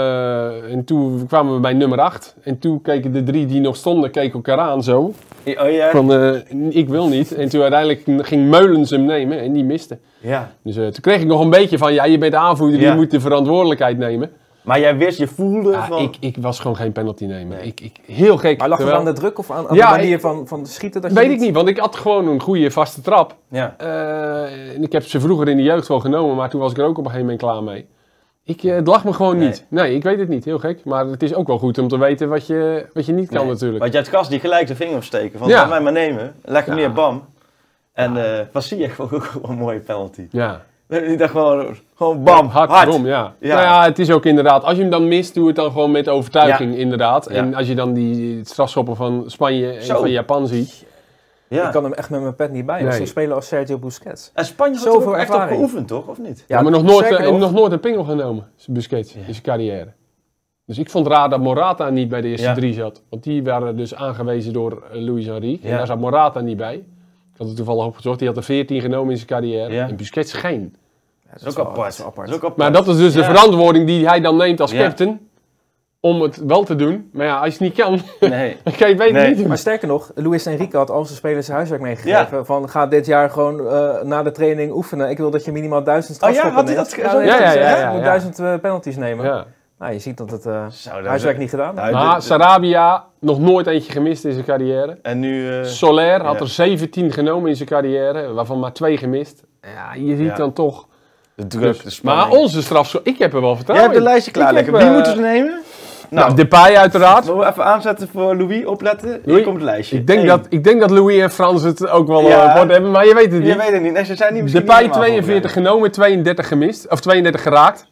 En toen kwamen we bij nummer 8. En toen keken de 3 die nog stonden, keken elkaar aan zo. Oh ja? Van, ik wil niet. En toen uiteindelijk ging Meulens hem nemen en die miste. Ja. Dus toen kreeg ik nog een beetje van, ja, je bent aanvoerder, je moet de verantwoordelijkheid nemen. Maar jij wist, je voelde van... Ik was gewoon geen penalty nemen. Nee. Heel gek. Maar lag het aan de druk of aan de manier van schieten? Dat weet ik niet, want ik had gewoon een goede vaste trap. Ja. En ik heb ze vroeger in de jeugd wel genomen, maar toen was ik er ook op een gegeven moment klaar mee. Het lag me gewoon niet. Nee, ik weet het niet. Heel gek. Maar het is ook wel goed om te weten wat je niet kan natuurlijk. Want je hebt gast die gelijk de vinger opsteken. Van, laat mij maar nemen. Leg hem neer, bam. En was zie je ook wel een mooie penalty. Ja. Die dacht gewoon bam, hard. Bom, ja. Nou ja, het is ook inderdaad, als je hem dan mist, doe het dan gewoon met overtuiging, inderdaad. Ja. En als je dan die strafschoppen van Spanje en van Japan ziet. Ja. Ik kan hem echt met mijn pet niet bij. Zo'n speler als Sergio Busquets. En Spanje had er echt op geoefend, toch? Of niet? Ja, maar nog nooit een pingel genomen, Busquets, in zijn carrière. Dus ik vond het raar dat Morata niet bij de eerste 3 zat. Want die waren dus aangewezen door Luis Enrique. En daar zat Morata niet bij. Ik had het toevallig opgezocht. Die had er 14 genomen in zijn carrière. En Busquets geen. Dat is ook apart. Maar dat is dus de verantwoording die hij dan neemt als captain. Om het wel te doen. Maar ja, als je het niet kan, dan kan je het beter niet doen. Maar sterker nog, Luis Enrique had al zijn spelers huiswerk meegegeven. Ja. Van, ga dit jaar gewoon na de training oefenen. Ik wil dat je minimaal 1000 strafschoppen neemt. Je moet 1000 penalties nemen. Ja. Nou, je ziet dat het huiswerk niet gedaan is. Maar Sarabia, nog nooit eentje gemist in zijn carrière. En nu... Soler had er 17 genomen in zijn carrière, waarvan maar 2 gemist. Ja, je ziet dan toch... De druk, de spanning. Maar onze strafschop, ik heb er wel vertrouwen in. Jij hebt de lijstje klaar. Wie moeten ze nemen? Nou, Depay uiteraard. Zullen we even aanzetten voor Louis, opletten? Hier komt het lijstje. Ik denk dat Louis en Frans het ook wel worden hebben, maar je weet het niet. Je weet het niet. Nee, ze zijn niet Depay 42 genomen, 32 gemist. Of 32 geraakt.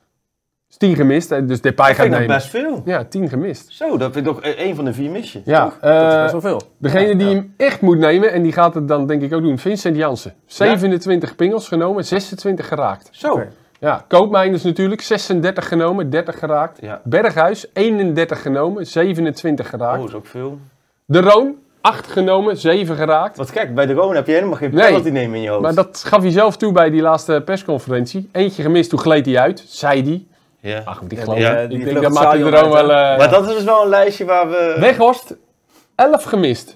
Dus 10 gemist, dus Depay gaat nemen. Dat is best veel. Ja, 10 gemist. Zo, dat vind ik ook 1 van de 4 mis je. Ja, dat is best wel veel. Degene die hem echt moet nemen, en die gaat het dan denk ik ook doen, Vincent Janssen. 27 pingels genomen, 26 geraakt. Zo. Okay. Ja, Koopmeiners natuurlijk, 36 genomen, 30 geraakt. Ja. Berghuis, 31 genomen, 27 geraakt. Oh, dat is ook veel. De Roon, 8 genomen, 7 geraakt. Wat kijk, bij de Roon heb je helemaal geen penalty nemen in je hoofd. Maar dat gaf hij zelf toe bij die laatste persconferentie. Eentje gemist, toen gleed hij uit, zei hij. Ja. Ach, ik geloof ik denk dat Martin de Roon wel... maar dat is dus wel een lijstje waar we... Weghorst, 11 gemist.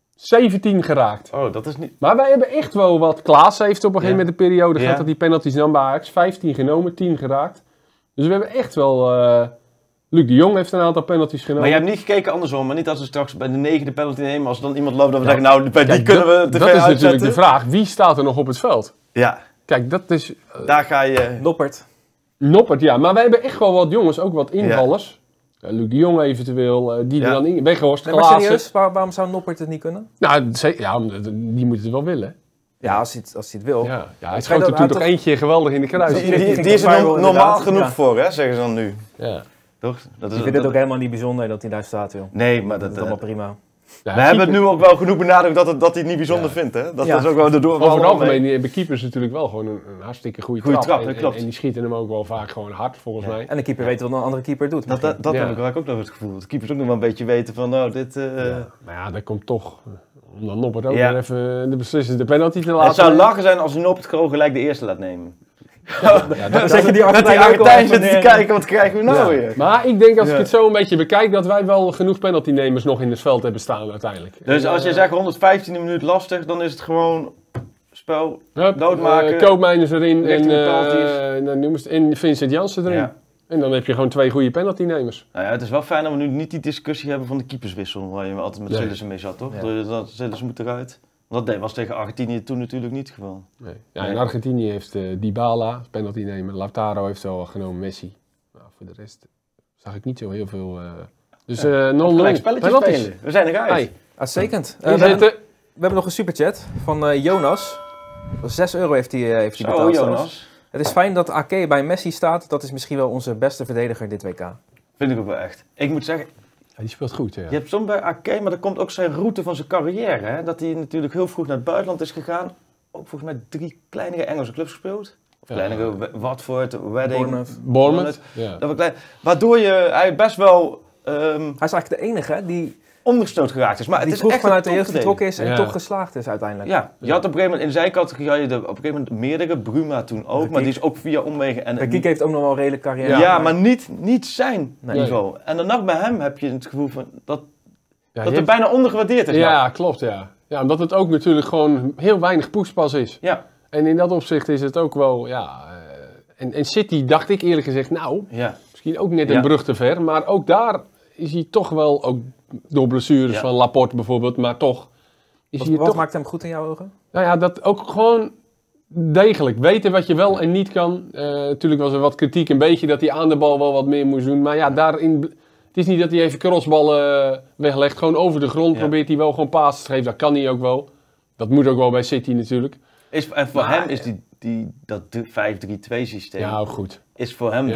17 geraakt. Oh, dat is niet... Maar wij hebben echt wel wat. Klaas heeft op een gegeven moment de periode gehad dat die penalties nam bij Ajax. 15 genomen, 10 geraakt. Dus we hebben echt wel... Luc de Jong heeft een aantal penalties genomen. Maar je hebt niet gekeken andersom, maar niet als we straks bij de 9e penalty nemen. Als er dan iemand loopt, dat we zeggen, nou, bij die kunnen we te ver uitzetten. Dat is natuurlijk de vraag. Wie staat er nog op het veld? Ja. Kijk, dat is... Daar ga je... Noppert, ja. Maar wij hebben echt wel wat jongens, ook wat invallers. Luc de Jong eventueel, die er dan in... Weghorst, maar serieus, waarom zou Noppert het niet kunnen? Nou, die moet het wel willen. Ja, als hij het wil. Ja, hij schoot er toen toch eentje geweldig in de kruis. Die is er normaal genoeg voor, hè, zeggen ze dan nu. Ja. Toch? Ik vind het ook helemaal niet bijzonder dat hij daar staat, joh. Nee, maar dat is allemaal prima. Ja, we hebben het nu ook wel genoeg benadrukt dat hij het niet bijzonder vindt, hè? Dat is ook wel de doorval. Over het algemeen hebben keepers natuurlijk wel gewoon een hartstikke goede trap. Klopt. En die schieten hem ook wel vaak gewoon hard, volgens mij. En de keeper weet wat een andere keeper doet. Dat heb ik ook nog het gevoel. De keepers ook nog wel een beetje weten van, nou, dit... Maar ja, dat komt toch... Om dan Noppert ook weer even de beslissende penalty te laten. Het zou lachen zijn als Noppert gewoon gelijk de eerste laat nemen. Dan zeg je die Argentijn zit te kijken, wat krijgen we nou weer? Maar ik denk als ik het zo een beetje bekijk, dat wij wel genoeg penaltynemers nog in het veld hebben staan uiteindelijk. Dus als je zegt 115 minuut lastig, dan is het gewoon spel, doodmaken. Koopmeiners erin en Vincent Janssen erin. Ja. En dan heb je gewoon 2 goede penaltynemers. Nou ja, het is wel fijn dat we nu niet die discussie hebben van de keeperswissel, waar je altijd met Sillissen mee zat, toch? Ja. Dat Sillissen moet eruit. Dat was tegen Argentinië toen natuurlijk niet het geval. Nee. Ja, en Argentinië heeft Dybala, penalty nemen. Lautaro heeft wel genomen, Messi. Nou, voor de rest zag ik niet zo heel veel. Dus 0-0. Spelletjes spelen. We zijn eruit. Hey. Uitstekend. We hebben nog een superchat van Jonas. €6 heeft hij betaald. Jonas. Het is fijn dat Ake bij Messi staat. Dat is misschien wel onze beste verdediger dit WK. Vind ik ook wel echt. Ik moet zeggen... Ja, die speelt goed, ja. Je hebt soms bij Ake, maar dat komt ook zijn route van zijn carrière. Hè? Dat hij natuurlijk heel vroeg naar het buitenland is gegaan. Ook volgens mij 3 kleinere Engelse clubs gespeeld. Of kleinere, Watford, Reading, Bournemouth. Ja. Waardoor hij best wel... Hij is eigenlijk de enige die ondergestoot geraakt is. Maar die het is vroeg echt vanuit de een jeugd vertrokken topverdediger. is en toch geslaagd is uiteindelijk. Ja, je had op een gegeven moment in zijn categorie had je op een gegeven moment meerdere, Bruma toen ook, maar die is ook via omwegen. En Kiek heeft ook nog wel een redelijke carrière. Ja, maar niet zijn niveau. En dan nog bij hem heb je het gevoel van dat het bijna ondergewaardeerd is. Ja, klopt, ja. Ja, omdat het ook natuurlijk gewoon heel weinig poespas is. Ja. En in dat opzicht is het ook wel, en City dacht ik eerlijk gezegd, misschien ook net een brug te ver, maar ook daar is hij toch wel, ook door blessures van Laporte bijvoorbeeld, maar toch... Wat maakt hem goed in jouw ogen? Nou ja, dat ook gewoon degelijk weten wat je wel en niet kan. Natuurlijk was er wat kritiek een beetje dat hij aan de bal wel wat meer moest doen, maar ja, daarin... Het is niet dat hij even crossballen weglegt, gewoon over de grond probeert hij wel gewoon passes te geven, dat kan hij ook wel. Dat moet ook wel bij City natuurlijk. En voor hem is dat 5-3-2 systeem. Ja, ook goed. Is voor hem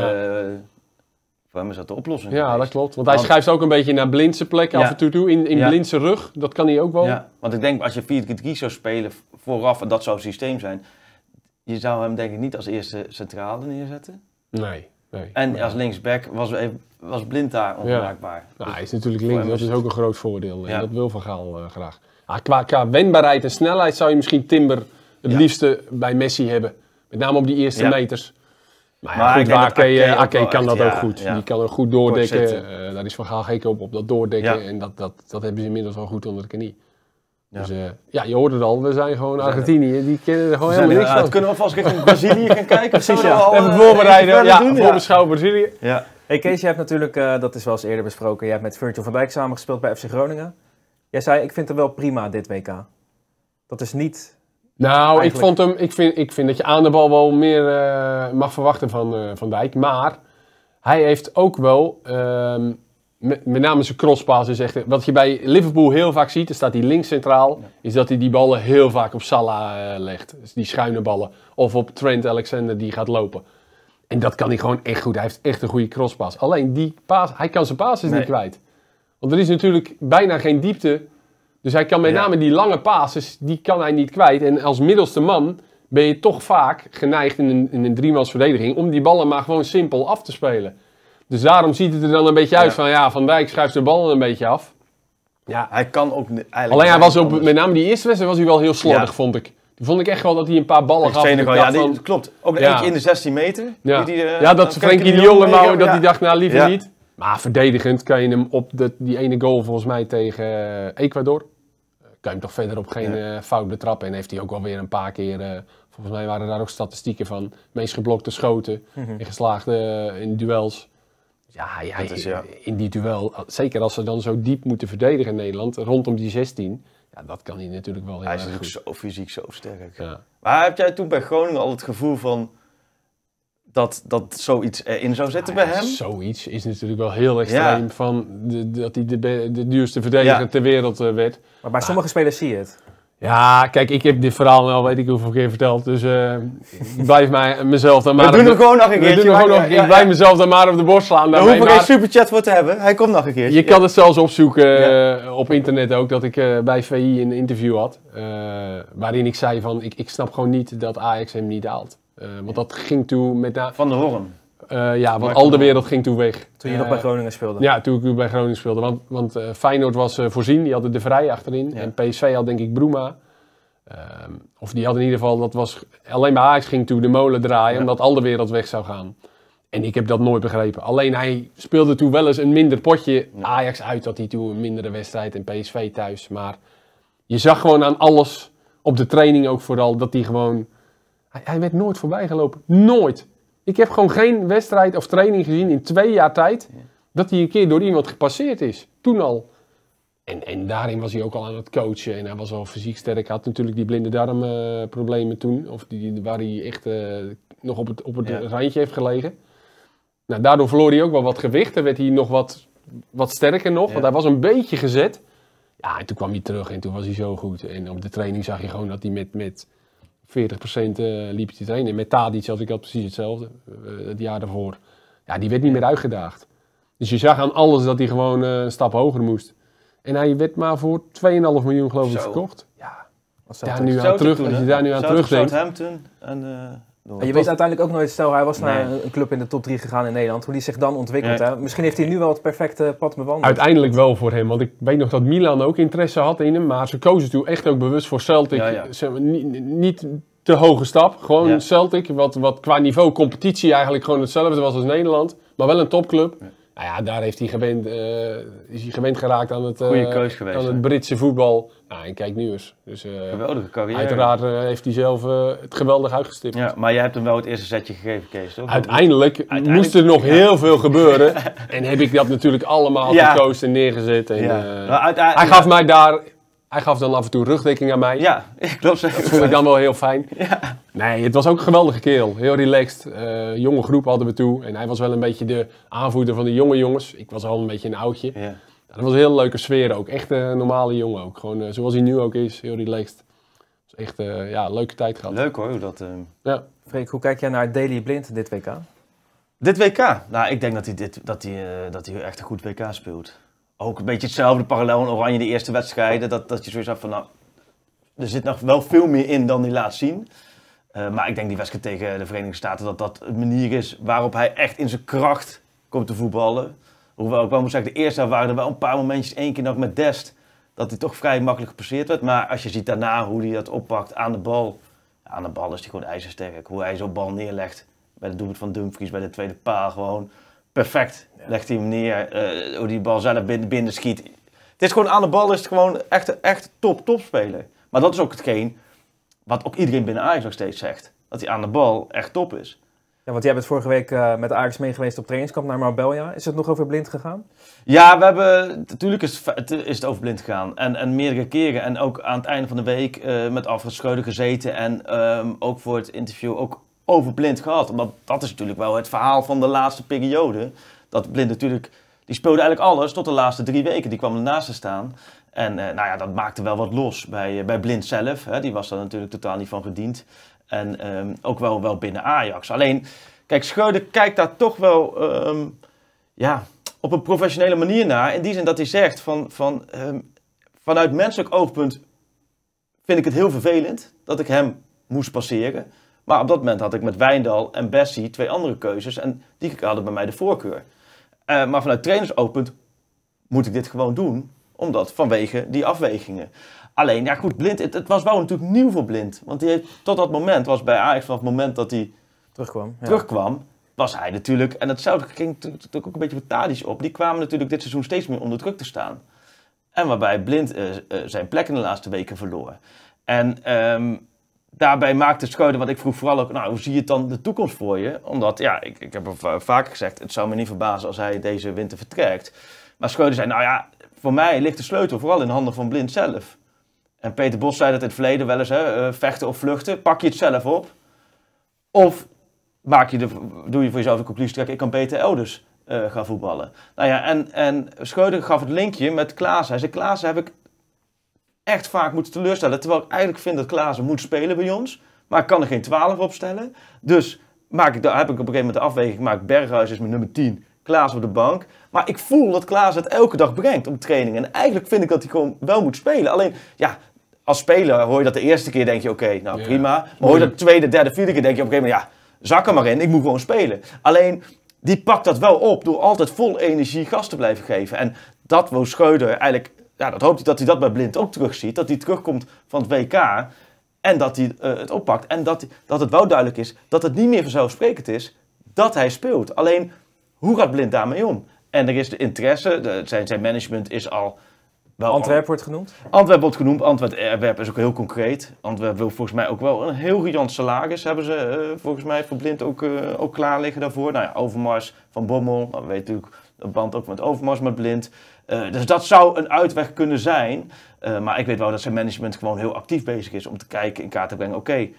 voor hem is dat de oplossing. Ja, dat klopt. Want hij schuift ook een beetje naar Blindse plek af en toe in Blindse rug. Dat kan hij ook wel. Ja, want ik denk als je 4-3-3 zou spelen vooraf en dat zou het systeem zijn, je zou hem denk ik niet als eerste centrale neerzetten. Nee. En als linksback was Blind daar ongenaakbaar. Ja. Nou, hij is natuurlijk links, dat is ook een groot voordeel. En dat wil Van Gaal graag. Qua wendbaarheid en snelheid zou je misschien Timber het liefste bij Messi hebben. Met name op die eerste meters. Maar goed, Ake kan dat ook goed. Die kan er goed doordekken. Daar is Van Gaal gek op dat doordekken. En dat hebben ze inmiddels wel goed onder de knie. Ja. Dus je hoort het al, we zijn gewoon Argentinië, die kennen er gewoon helemaal niks van. Kunnen we vast richting Brazilië gaan kijken? Precies, even voorbereiden. Voorbeschouwen Brazilië. Ja. Hey Kees, je hebt natuurlijk, dat is wel eens eerder besproken, je hebt met Virgil van Dijk samengespeeld bij FC Groningen. Jij zei, ik vind hem wel prima dit WK. Dat is niet... Nou, ik vind dat je aan de bal wel meer mag verwachten van Dijk. Maar hij heeft ook wel, met name zijn crosspass is echt... Wat je bij Liverpool heel vaak ziet, dan staat hij links centraal, is dat hij die ballen heel vaak op Salah legt. Dus die schuine ballen. Of op Trent Alexander die gaat lopen. En dat kan hij gewoon echt goed. Hij heeft echt een goede crosspass. Alleen die paas, hij kan zijn passes niet kwijt. Want er is natuurlijk bijna geen diepte. Dus hij kan met name die lange passes, die kan hij niet kwijt. En als middelste man ben je toch vaak geneigd in een driemans verdediging om die ballen maar gewoon simpel af te spelen. Dus daarom ziet het er dan een beetje uit van Van Dijk schuift de ballen een beetje af. Ja, hij kan ook eigenlijk... Alleen hij was met name die eerste wedstrijd was hij wel heel slordig, vond ik. Die vond ik echt wel dat hij een paar ballen gaf. Klopt. Ook eentje in de 16 meter. Ja, dat Frenkie de Jong wou, dat hij dacht, nou liever niet. Maar verdedigend kan je hem op die ene goal volgens mij tegen Ecuador, kan je hem toch verder op geen fout betrappen. En heeft hij ook wel weer een paar keer, volgens mij waren daar ook statistieken van, meest geblokte schoten en geslaagde in duels. In die duel, zeker als ze dan zo diep moeten verdedigen in Nederland, rondom die 16, dat kan hij natuurlijk wel heel erg goed. Hij is zo fysiek zo sterk. Ja. Maar heb jij toen bij Groningen al het gevoel van dat zoiets erin zou zitten bij hem? Zoiets is natuurlijk wel heel extreem dat hij de duurste verdediger ter wereld werd. Maar bij sommige spelers zie je het. Ja, kijk, ik heb dit verhaal al weet ik hoeveel keer verteld, dus ik blijf mezelf dan maar... We doen hem gewoon nog een keertje. Ik blijf mezelf dan maar op de borst slaan. Daar hoeven we geen superchat voor te hebben, hij komt nog een keertje. Je kan het zelfs opzoeken op internet ook, dat ik bij VI een interview had, waarin ik zei van, ik snap gewoon niet dat Ajax hem niet haalt. Want dat ging toen met... Van de Horn. Want al de wereld ging toen weg. Toen je nog bij Groningen speelde? Ja, toen ik bij Groningen speelde. Want Feyenoord was voorzien, die hadden De Vrij achterin. Ja. En PSV had denk ik Bruma. Of die had in ieder geval, dat was... Alleen bij Ajax ging toen de molen draaien, omdat al de wereld weg zou gaan. En ik heb dat nooit begrepen. Alleen hij speelde toen wel eens een minder potje. Ajax uit had hij toen een mindere wedstrijd en PSV thuis. Maar je zag gewoon aan alles, op de training ook vooral, dat hij gewoon... Hij werd nooit voorbij gelopen. Nooit. Ik heb gewoon geen wedstrijd of training gezien in 2 jaar tijd dat hij een keer door iemand gepasseerd is. Toen al. En daarin was hij ook al aan het coachen en hij was al fysiek sterk. Hij had natuurlijk die blinde darmproblemen toen. Of waar hij echt nog op het randje heeft gelegen. Nou, daardoor verloor hij ook wel wat gewicht. Dan werd hij nog wat sterker nog, want hij was een beetje gezet. Ja, en toen kwam hij terug en toen was hij zo goed. En op de training zag je gewoon dat hij met 40% liep te trainen. Met Tadic had ik dat precies hetzelfde, het jaar daarvoor. Ja, die werd niet meer uitgedaagd. Dus je zag aan alles dat hij gewoon een stap hoger moest. En hij werd maar voor 2,5 miljoen geloof ik verkocht. Ja, als je daar nu aan terugdenkt. Southampton en En je weet uiteindelijk ook nooit, stel hij was naar een club in de top 3 gegaan in Nederland, hoe die zich dan ontwikkelt. Hè? Misschien heeft hij nu wel het perfecte pad bewandeld. Uiteindelijk wel voor hem, want ik weet nog dat Milan ook interesse had in hem, maar ze kozen toen echt ook bewust voor Celtic. Niet te hoge stap, gewoon Celtic, wat qua niveau competitie eigenlijk gewoon hetzelfde was als Nederland, maar wel een topclub. Ja. Nou ja, daar heeft hij is hij gewend geraakt aan het Britse voetbal. Nou, en kijk nu eens. Dus, geweldige carrière. Uiteraard heeft hij zelf het geweldig uitgestipt. Ja, maar jij hebt hem wel het eerste setje gegeven, Kees, toch? Uiteindelijk moest er nog heel veel gebeuren. En heb ik dat natuurlijk allemaal gekozen en neergezet. En, hij gaf dan af en toe rugdekking aan mij. Ja, klopt. Dat vond ik dan wel heel fijn. Ja. Nee, het was ook een geweldige kerel. Heel relaxed. Jonge groep hadden we toe. En hij was wel een beetje de aanvoerder van de jonge jongens. Ik was al een beetje een oudje. Ja. Dat was een hele leuke sfeer ook. Echt een normale jongen ook. Gewoon zoals hij nu ook is. Heel relaxed. Dus echt een leuke tijd gehad. Leuk hoor. Ja. Freek, hoe kijk jij naar Daley Blind dit WK? Dit WK? Nou, ik denk dat hij echt een goed WK speelt. Ook een beetje hetzelfde parallel in Oranje de eerste wedstrijden. Dat je zoiets had van, nou, er zit nog wel veel meer in dan hij laat zien. Maar ik denk die wedstrijd tegen de Verenigde Staten dat een manier is waarop hij echt in zijn kracht komt te voetballen. Hoewel ik wel moet zeggen, de eerste waren er wel een paar momentjes, 1 keer nog met Dest, dat hij toch vrij makkelijk gepasseerd werd. Maar als je ziet daarna hoe hij dat oppakt aan de bal. Aan de bal is hij gewoon ijzersterk. Hoe hij zo'n bal neerlegt bij de doelpunt van Dumfries, bij de tweede paal gewoon perfect. Legt hij hem neer, hoe die bal zelf binnen schiet. Het is gewoon aan de bal, is het gewoon echt top speler. Maar dat is ook hetgeen wat ook iedereen binnen Ajax nog steeds zegt. Dat hij aan de bal echt top is. Ja, want jij bent vorige week met Ajax mee geweest op trainingskamp naar Marbella. Is het nog over Blind gegaan? Ja, natuurlijk is het over Blind gegaan. En meerdere keren. En ook aan het einde van de week met Alfred Schreuder gezeten. En ook voor het interview ook over Blind gehad. Omdat dat is natuurlijk wel het verhaal van de laatste periode. Dat Blind natuurlijk, die speelde eigenlijk alles tot de laatste 3 weken. Die kwam ernaast te staan. En dat maakte wel wat los bij Blind zelf. Hè. Die was daar natuurlijk totaal niet van gediend. En ook wel binnen Ajax. Alleen, kijk, Schreuder kijkt daar toch wel op een professionele manier naar. In die zin dat hij zegt vanuit menselijk oogpunt vind ik het heel vervelend dat ik hem moest passeren. Maar op dat moment had ik met Wijndal en Bessie 2 andere keuzes. En die hadden bij mij de voorkeur. Maar vanuit trainersoogpunt moet ik dit gewoon doen. Omdat vanwege die afwegingen. Alleen, ja goed, Blind, het was wel natuurlijk nieuw voor Blind. Want tot dat moment was bij Ajax, vanaf het moment dat hij terugkwam, was hij natuurlijk, en hetzelfde ging natuurlijk ook een beetje met Tadic op, die kwamen natuurlijk dit seizoen steeds meer onder druk te staan. En waarbij Blind zijn plek in de laatste weken verloor. En daarbij maakte Schreuder, want ik vroeg vooral ook, hoe zie je het dan de toekomst voor je? Omdat, ik heb er vaker gezegd, het zou me niet verbazen als hij deze winter vertrekt. Maar Schreuder zei, voor mij ligt de sleutel vooral in de handen van Blind zelf. En Peter Bos zei dat in het verleden wel eens, vechten of vluchten, pak je het zelf op. Of doe je voor jezelf de conclusie trekken, ik kan beter elders gaan voetballen. En Schreuder gaf het linkje met Klaassen. Hij zei, Klaassen heb ik echt vaak moeten teleurstellen. Terwijl ik eigenlijk vind dat Klaassen moet spelen bij ons. Maar ik kan er geen 12 opstellen. Dus heb ik op een gegeven moment de afweging gemaakt. Berghuis is mijn nummer 10. Klaassen op de bank. Maar ik voel dat Klaassen het elke dag brengt op training. En eigenlijk vind ik dat hij gewoon wel moet spelen. Alleen, als speler hoor je dat de eerste keer denk je, prima. Maar hoor je dat de tweede, derde, vierde keer denk je op een gegeven moment, zak er maar in. Ik moet gewoon spelen. Alleen, die pakt dat wel op door altijd vol energie gas te blijven geven. En dat wou Schreuder eigenlijk, dat hoopt hij dat hij dat bij Blind ook terugziet. Dat hij terugkomt van het WK en dat hij het oppakt. En dat het wel duidelijk is dat het niet meer vanzelfsprekend is dat hij speelt. Alleen, hoe gaat Blind daarmee om? En er is de interesse, zijn management is al... Antwerpen wordt genoemd? Antwerpen wordt genoemd. Antwerpen is ook heel concreet. Antwerpen wil volgens mij ook wel een heel riant salaris. Hebben ze volgens mij voor Blind ook klaar liggen daarvoor. Overmars van Bommel. We weten natuurlijk de band ook met Overmars met Blind. Dus dat zou een uitweg kunnen zijn. Maar ik weet wel dat zijn management gewoon heel actief bezig is om te kijken, in kaart te brengen.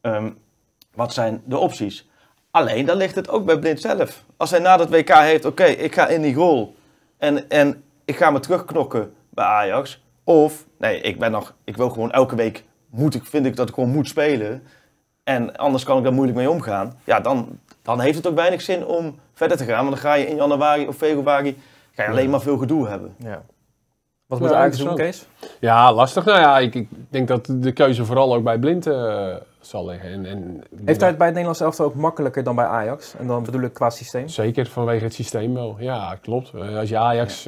Wat zijn de opties? Alleen, dan ligt het ook bij Blind zelf. Als hij na dat WK heeft, ik ga in die rol en ik ga me terugknokken bij Ajax. Of, ik wil gewoon elke week, vind ik dat ik gewoon moet spelen. En anders kan ik daar moeilijk mee omgaan. Ja, dan heeft het ook weinig zin om verder te gaan. Want dan ga je in januari of februari alleen maar veel gedoe hebben. Ja. Wat moet Ajax doen, Kees? Ja, lastig. Nou ja, ik denk dat de keuze vooral ook bij Blind zal liggen. Heeft hij het bij het Nederlands elftal ook makkelijker dan bij Ajax? En dan bedoel ik qua systeem? Zeker, vanwege het systeem wel. Ja, klopt. Als je Ajax...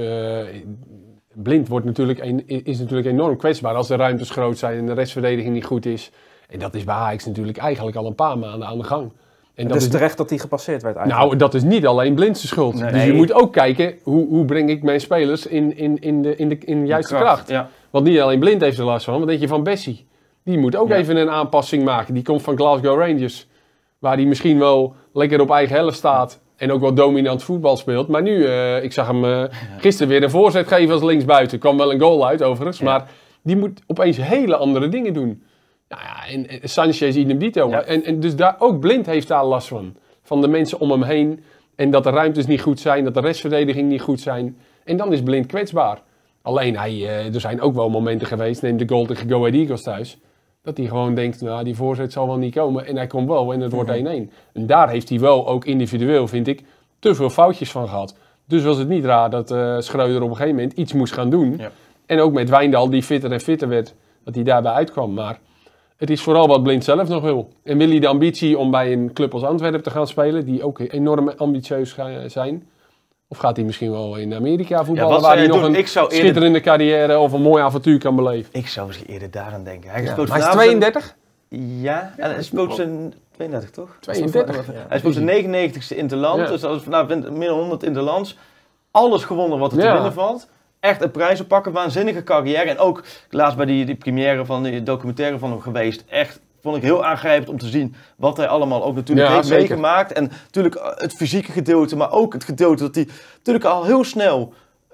Blind is natuurlijk enorm kwetsbaar als de ruimtes groot zijn en de restverdediging niet goed is. En dat is bij Ajax natuurlijk eigenlijk al een paar maanden aan de gang. En het is terecht dat hij gepasseerd werd eigenlijk. Nou, dat is niet alleen Blind's schuld. Nee. Dus je moet ook kijken, hoe breng ik mijn spelers in de juiste kracht. Ja. Want niet alleen Blind heeft er last van. Wat denk je van Bessie? Die moet ook even een aanpassing maken. Die komt van Glasgow Rangers. Waar hij misschien wel lekker op eigen helft staat. En ook wel dominant voetbal speelt. Maar nu, ik zag hem gisteren weer een voorzet geven als linksbuiten. Kwam wel een goal uit overigens. Ja. Maar die moet opeens hele andere dingen doen. Nou ja, en Sanchez idem dito. Ja. En dus ook Blind heeft daar last van. Van de mensen om hem heen. En dat de ruimtes niet goed zijn. Dat de restverdediging niet goed zijn. En dan is Blind kwetsbaar. Alleen, er zijn ook wel momenten geweest. Neem de goal tegen Go Ahead Eagles thuis. Dat hij gewoon denkt, nou die voorzet zal wel niet komen. En hij komt wel en het wordt 1-1. En daar heeft hij wel ook individueel, vind ik, te veel foutjes van gehad. Dus was het niet raar dat Schreuder op een gegeven moment iets moest gaan doen. Ja. En ook met Wijndal, die fitter en fitter werd, dat hij daarbij uitkwam. Maar het is vooral wat Blind zelf nog wil. En wil hij de ambitie om bij een club als Antwerpen te gaan spelen, die ook enorm ambitieus zijn... Of gaat hij misschien wel in Amerika voetballen, waar hij nog een schitterende carrière of een mooi avontuur kan beleven? Ik zou misschien eerder daaraan denken. Hij is 32? Ja, en hij speelt zijn 32 toch? 32? Hij speelt zijn 99ste interland, ja. Dus als vanavond meer dan 100 interlands. Alles gewonnen wat er te winnen valt. Echt een prijzen pakken, waanzinnige carrière. En ook laatst bij die première van die documentaire van hem geweest. Echt, vond ik heel aangrijpend om te zien wat hij allemaal ook natuurlijk heeft meegemaakt. En natuurlijk het fysieke gedeelte, maar ook het gedeelte dat hij natuurlijk al heel snel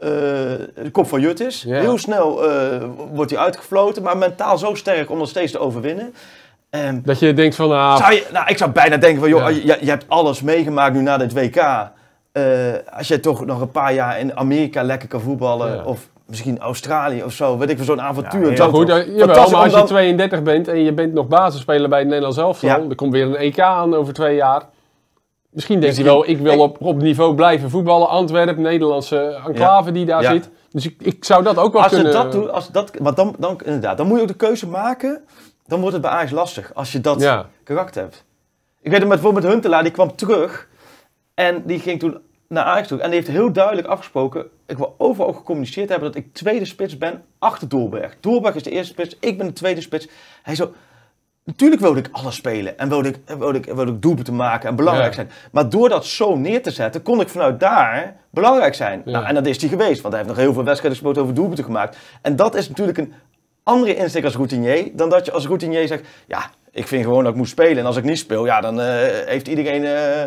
de kop van Jut is. Ja. Heel snel wordt hij uitgefloten, maar mentaal zo sterk om nog steeds te overwinnen. Dat je denkt van... ik zou bijna denken van, joh, je hebt alles meegemaakt nu na dit WK. Als jij toch nog een paar jaar in Amerika lekker kan voetballen, of misschien Australië of zo, weet ik, voor zo'n avontuur. Ja, goed, maar als je 32 bent en je bent nog basisspeler bij het Nederlands elftal, er komt weer een EK aan over 2 jaar. Misschien denkt hij wel, ik wil op niveau blijven voetballen. Antwerpen, Nederlandse enclave die daar zit. Dus ik zou dat ook wel kunnen... Want dan moet je ook de keuze maken, dan wordt het bij Ajax lastig, als je dat karakter hebt. Ik weet het bijvoorbeeld met Huntelaar, die kwam terug en die ging toen naar Ajax toe. En die heeft heel duidelijk afgesproken, ik wil overal gecommuniceerd hebben dat ik tweede spits ben achter Dolberg. Dolberg is de eerste spits, ik ben de tweede spits. Hij zo, natuurlijk wilde ik alles spelen en wilde ik doelpunten maken en belangrijk zijn. Maar door dat zo neer te zetten, kon ik vanuit daar belangrijk zijn. Ja. Nou, en dat is hij geweest, want hij heeft nog heel veel wedstrijden gespeeld over doelpunten gemaakt. En dat is natuurlijk een andere insteek als routinier, dan dat je als routinier zegt, ja, ik vind gewoon dat ik moet spelen. En als ik niet speel, ja, dan heeft iedereen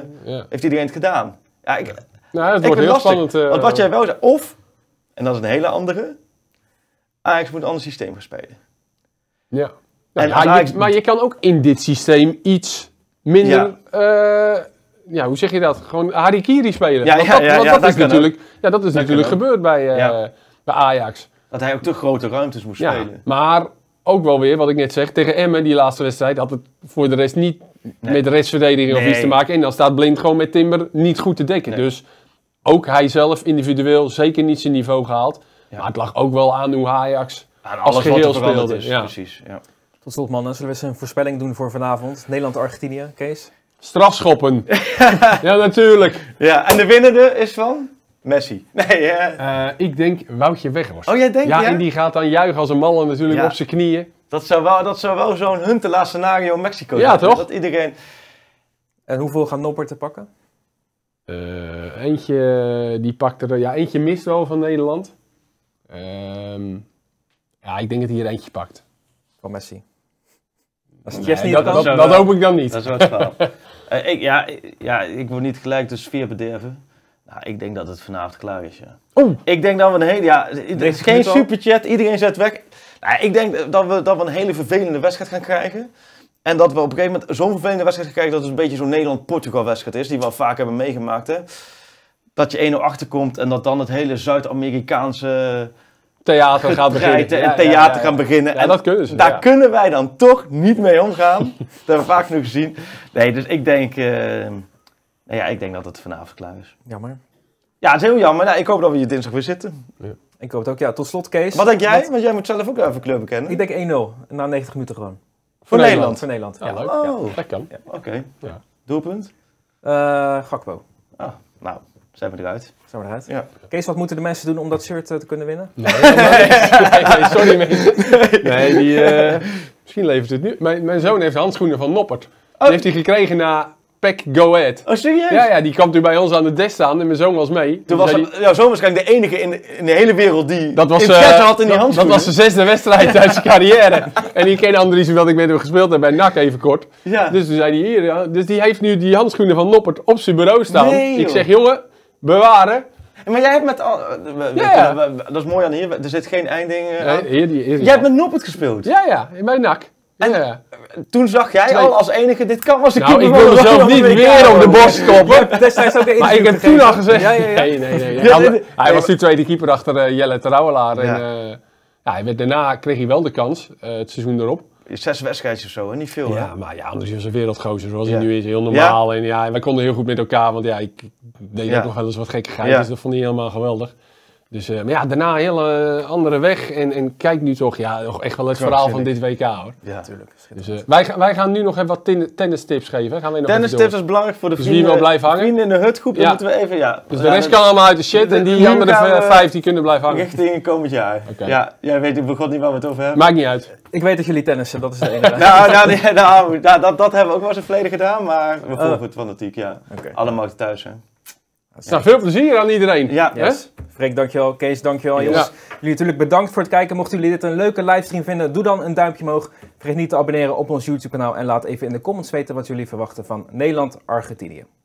het gedaan. Ja, het wordt heel spannend. Want wat jij wel zegt, en dat is een hele andere, Ajax moet een ander systeem gaan spelen. Ja. Maar je kan ook in dit systeem iets minder, hoe zeg je dat? Gewoon harikiri spelen. Dat is natuurlijk gebeurd bij Ajax. Dat hij ook te grote ruimtes moest spelen. Maar ook wel weer, wat ik net zeg, tegen Emmen, die laatste wedstrijd, had het voor de rest niet met de restverdediging of iets te maken. En dan staat Blind gewoon met Timber niet goed te dekken. Nee. Dus ook hij zelf individueel zeker niet zijn niveau gehaald. Ja. Maar het lag ook wel aan hoe Ajax als geheel speelde. Ja. Precies, ja. Tot slot mannen, zullen we eens een voorspelling doen voor vanavond? Nederland-Argentinië, Kees? Strafschoppen. Ja, natuurlijk. Ja, en de winnende is van? Messi. Nee, ik denk Woutje Weghorst. Oh, jij denkt ja? En die gaat dan juichen als een malle natuurlijk op zijn knieën. Dat zou wel zo'n Huntelaar scenario in Mexico zijn. Ja, toch? Dat iedereen... En hoeveel gaan Noppert te pakken? Eentje die pakt er... Ja, eentje mist wel van Nederland. Ik denk dat hij er eentje pakt. Van Messi. Als het dat hoop ik dan niet. Dat is wel het verhaal. Ik wil niet gelijk de sfeer bederven. Nou, ik denk dat het vanavond klaar is, ja. Ik denk dat we een hele... Ja, het is geen superchat, iedereen zet weg. Nou, ik denk dat we een hele vervelende wedstrijd gaan krijgen. En dat we op een gegeven moment zo'n vervelende wedstrijd gaan krijgen dat het een beetje zo'n Nederland-Portugal wedstrijd is, die we al vaak hebben meegemaakt, hè. Dat je 1-0 achterkomt en dat dan het hele Zuid-Amerikaanse... theater gaat beginnen. Gaan beginnen. En dat kunnen ze. Daar kunnen wij dan toch niet mee omgaan. Dat hebben we vaak genoeg gezien. Nee, dus ik denk... ik denk dat het vanavond klaar is. Jammer. Ja, het is heel jammer. Nou, ik hoop dat we hier dinsdag weer zitten. Ja. Ik hoop het ook. Ja, tot slot Kees. Wat denk jij? Want jij moet zelf ook even kleur bekennen. Ik denk 1-0. Na 90 minuten gewoon. Voor Nederland? Voor Nederland, Ja, ja. leuk. Oh, Dat kan. Ja. oké. Ja. Doelpunt? Gakpo. Ah, nou, zijn we eruit. Zijn we eruit? Ja. Kees, wat moeten de mensen doen om dat shirt te kunnen winnen? Nee, sorry mensen. Nee, misschien levert het nu. Mijn zoon heeft handschoenen van Noppert. Die heeft hij gekregen na PEC Go Ahead. Oh, serieus? Ja, die kwam toen bij ons aan de desk staan en mijn zoon was mee. Toen was jouw zoon waarschijnlijk de enige in de hele wereld die interesse had in die handschoenen. Dat was zijn 6e wedstrijd uit zijn carrière. En die kende Andries omdat ik met hem gespeeld heb bij NAC even kort. Ja. Dus toen zei hij hier, ja. Dus die heeft nu die handschoenen van Noppert op zijn bureau staan. Nee, ik zeg, jongen, bewaren. Maar jij hebt met... Ja. Dat is mooi aan hier, er zit geen eindding aan. Hier, Jij hebt met Noppert gespeeld. Ja, bij NAC. Ja. Toen zag jij al als enige, dit kan was de Nou, keeper ik wil van mezelf niet WK weer op de worden. borst kloppen. Destijds ook Maar ik heb toen al gezegd... Ja. Nee. Hij was toen tweede keeper achter Jelle Terouwelaar. En daarna kreeg hij wel de kans, het seizoen erop. 6 wedstrijdjes of zo, hè? Niet veel, hè? Ja, maar ja, Andries was een wereldgozer zoals Ja. hij nu is. Heel normaal. En wij konden heel goed met elkaar, want ik deed ook nog wel eens wat gekkigheid. Ja. Dus dat vond hij helemaal geweldig. Dus, maar daarna een hele andere weg. En kijk nu toch, nog echt wel het verhaal van dit WK, hoor. Ja, Natuurlijk. Dus wij gaan nu nog even wat tennistips geven. Gaan we nog Tennis even tips is belangrijk voor de Dus vrienden. wie wil blijven hangen? Vrienden in de hutgroep, dan Ja. moeten we even, Dus de rest kan allemaal uit de shit en die nu andere gaan we 5 die kunnen blijven hangen. richting komend jaar. Oké. Ja, jij weet ik begon niet waar we het over hebben. Maakt niet uit. Ik weet dat jullie tennissen, dat is het enige. Dat hebben we ook wel eens in het verleden gedaan, maar we volgen het fanatiek, ja. Oké. Alle markten thuis, hè. Nou, veel plezier aan iedereen. Ja, Hè? Yes. Freek, dankjewel. Kees, dankjewel. Ja. Jongens, jullie natuurlijk bedankt voor het kijken. Mochten jullie dit een leuke livestream vinden, doe dan een duimpje omhoog. Vergeet niet te abonneren op ons YouTube kanaal en laat even in de comments weten wat jullie verwachten van Nederland-Argentinië.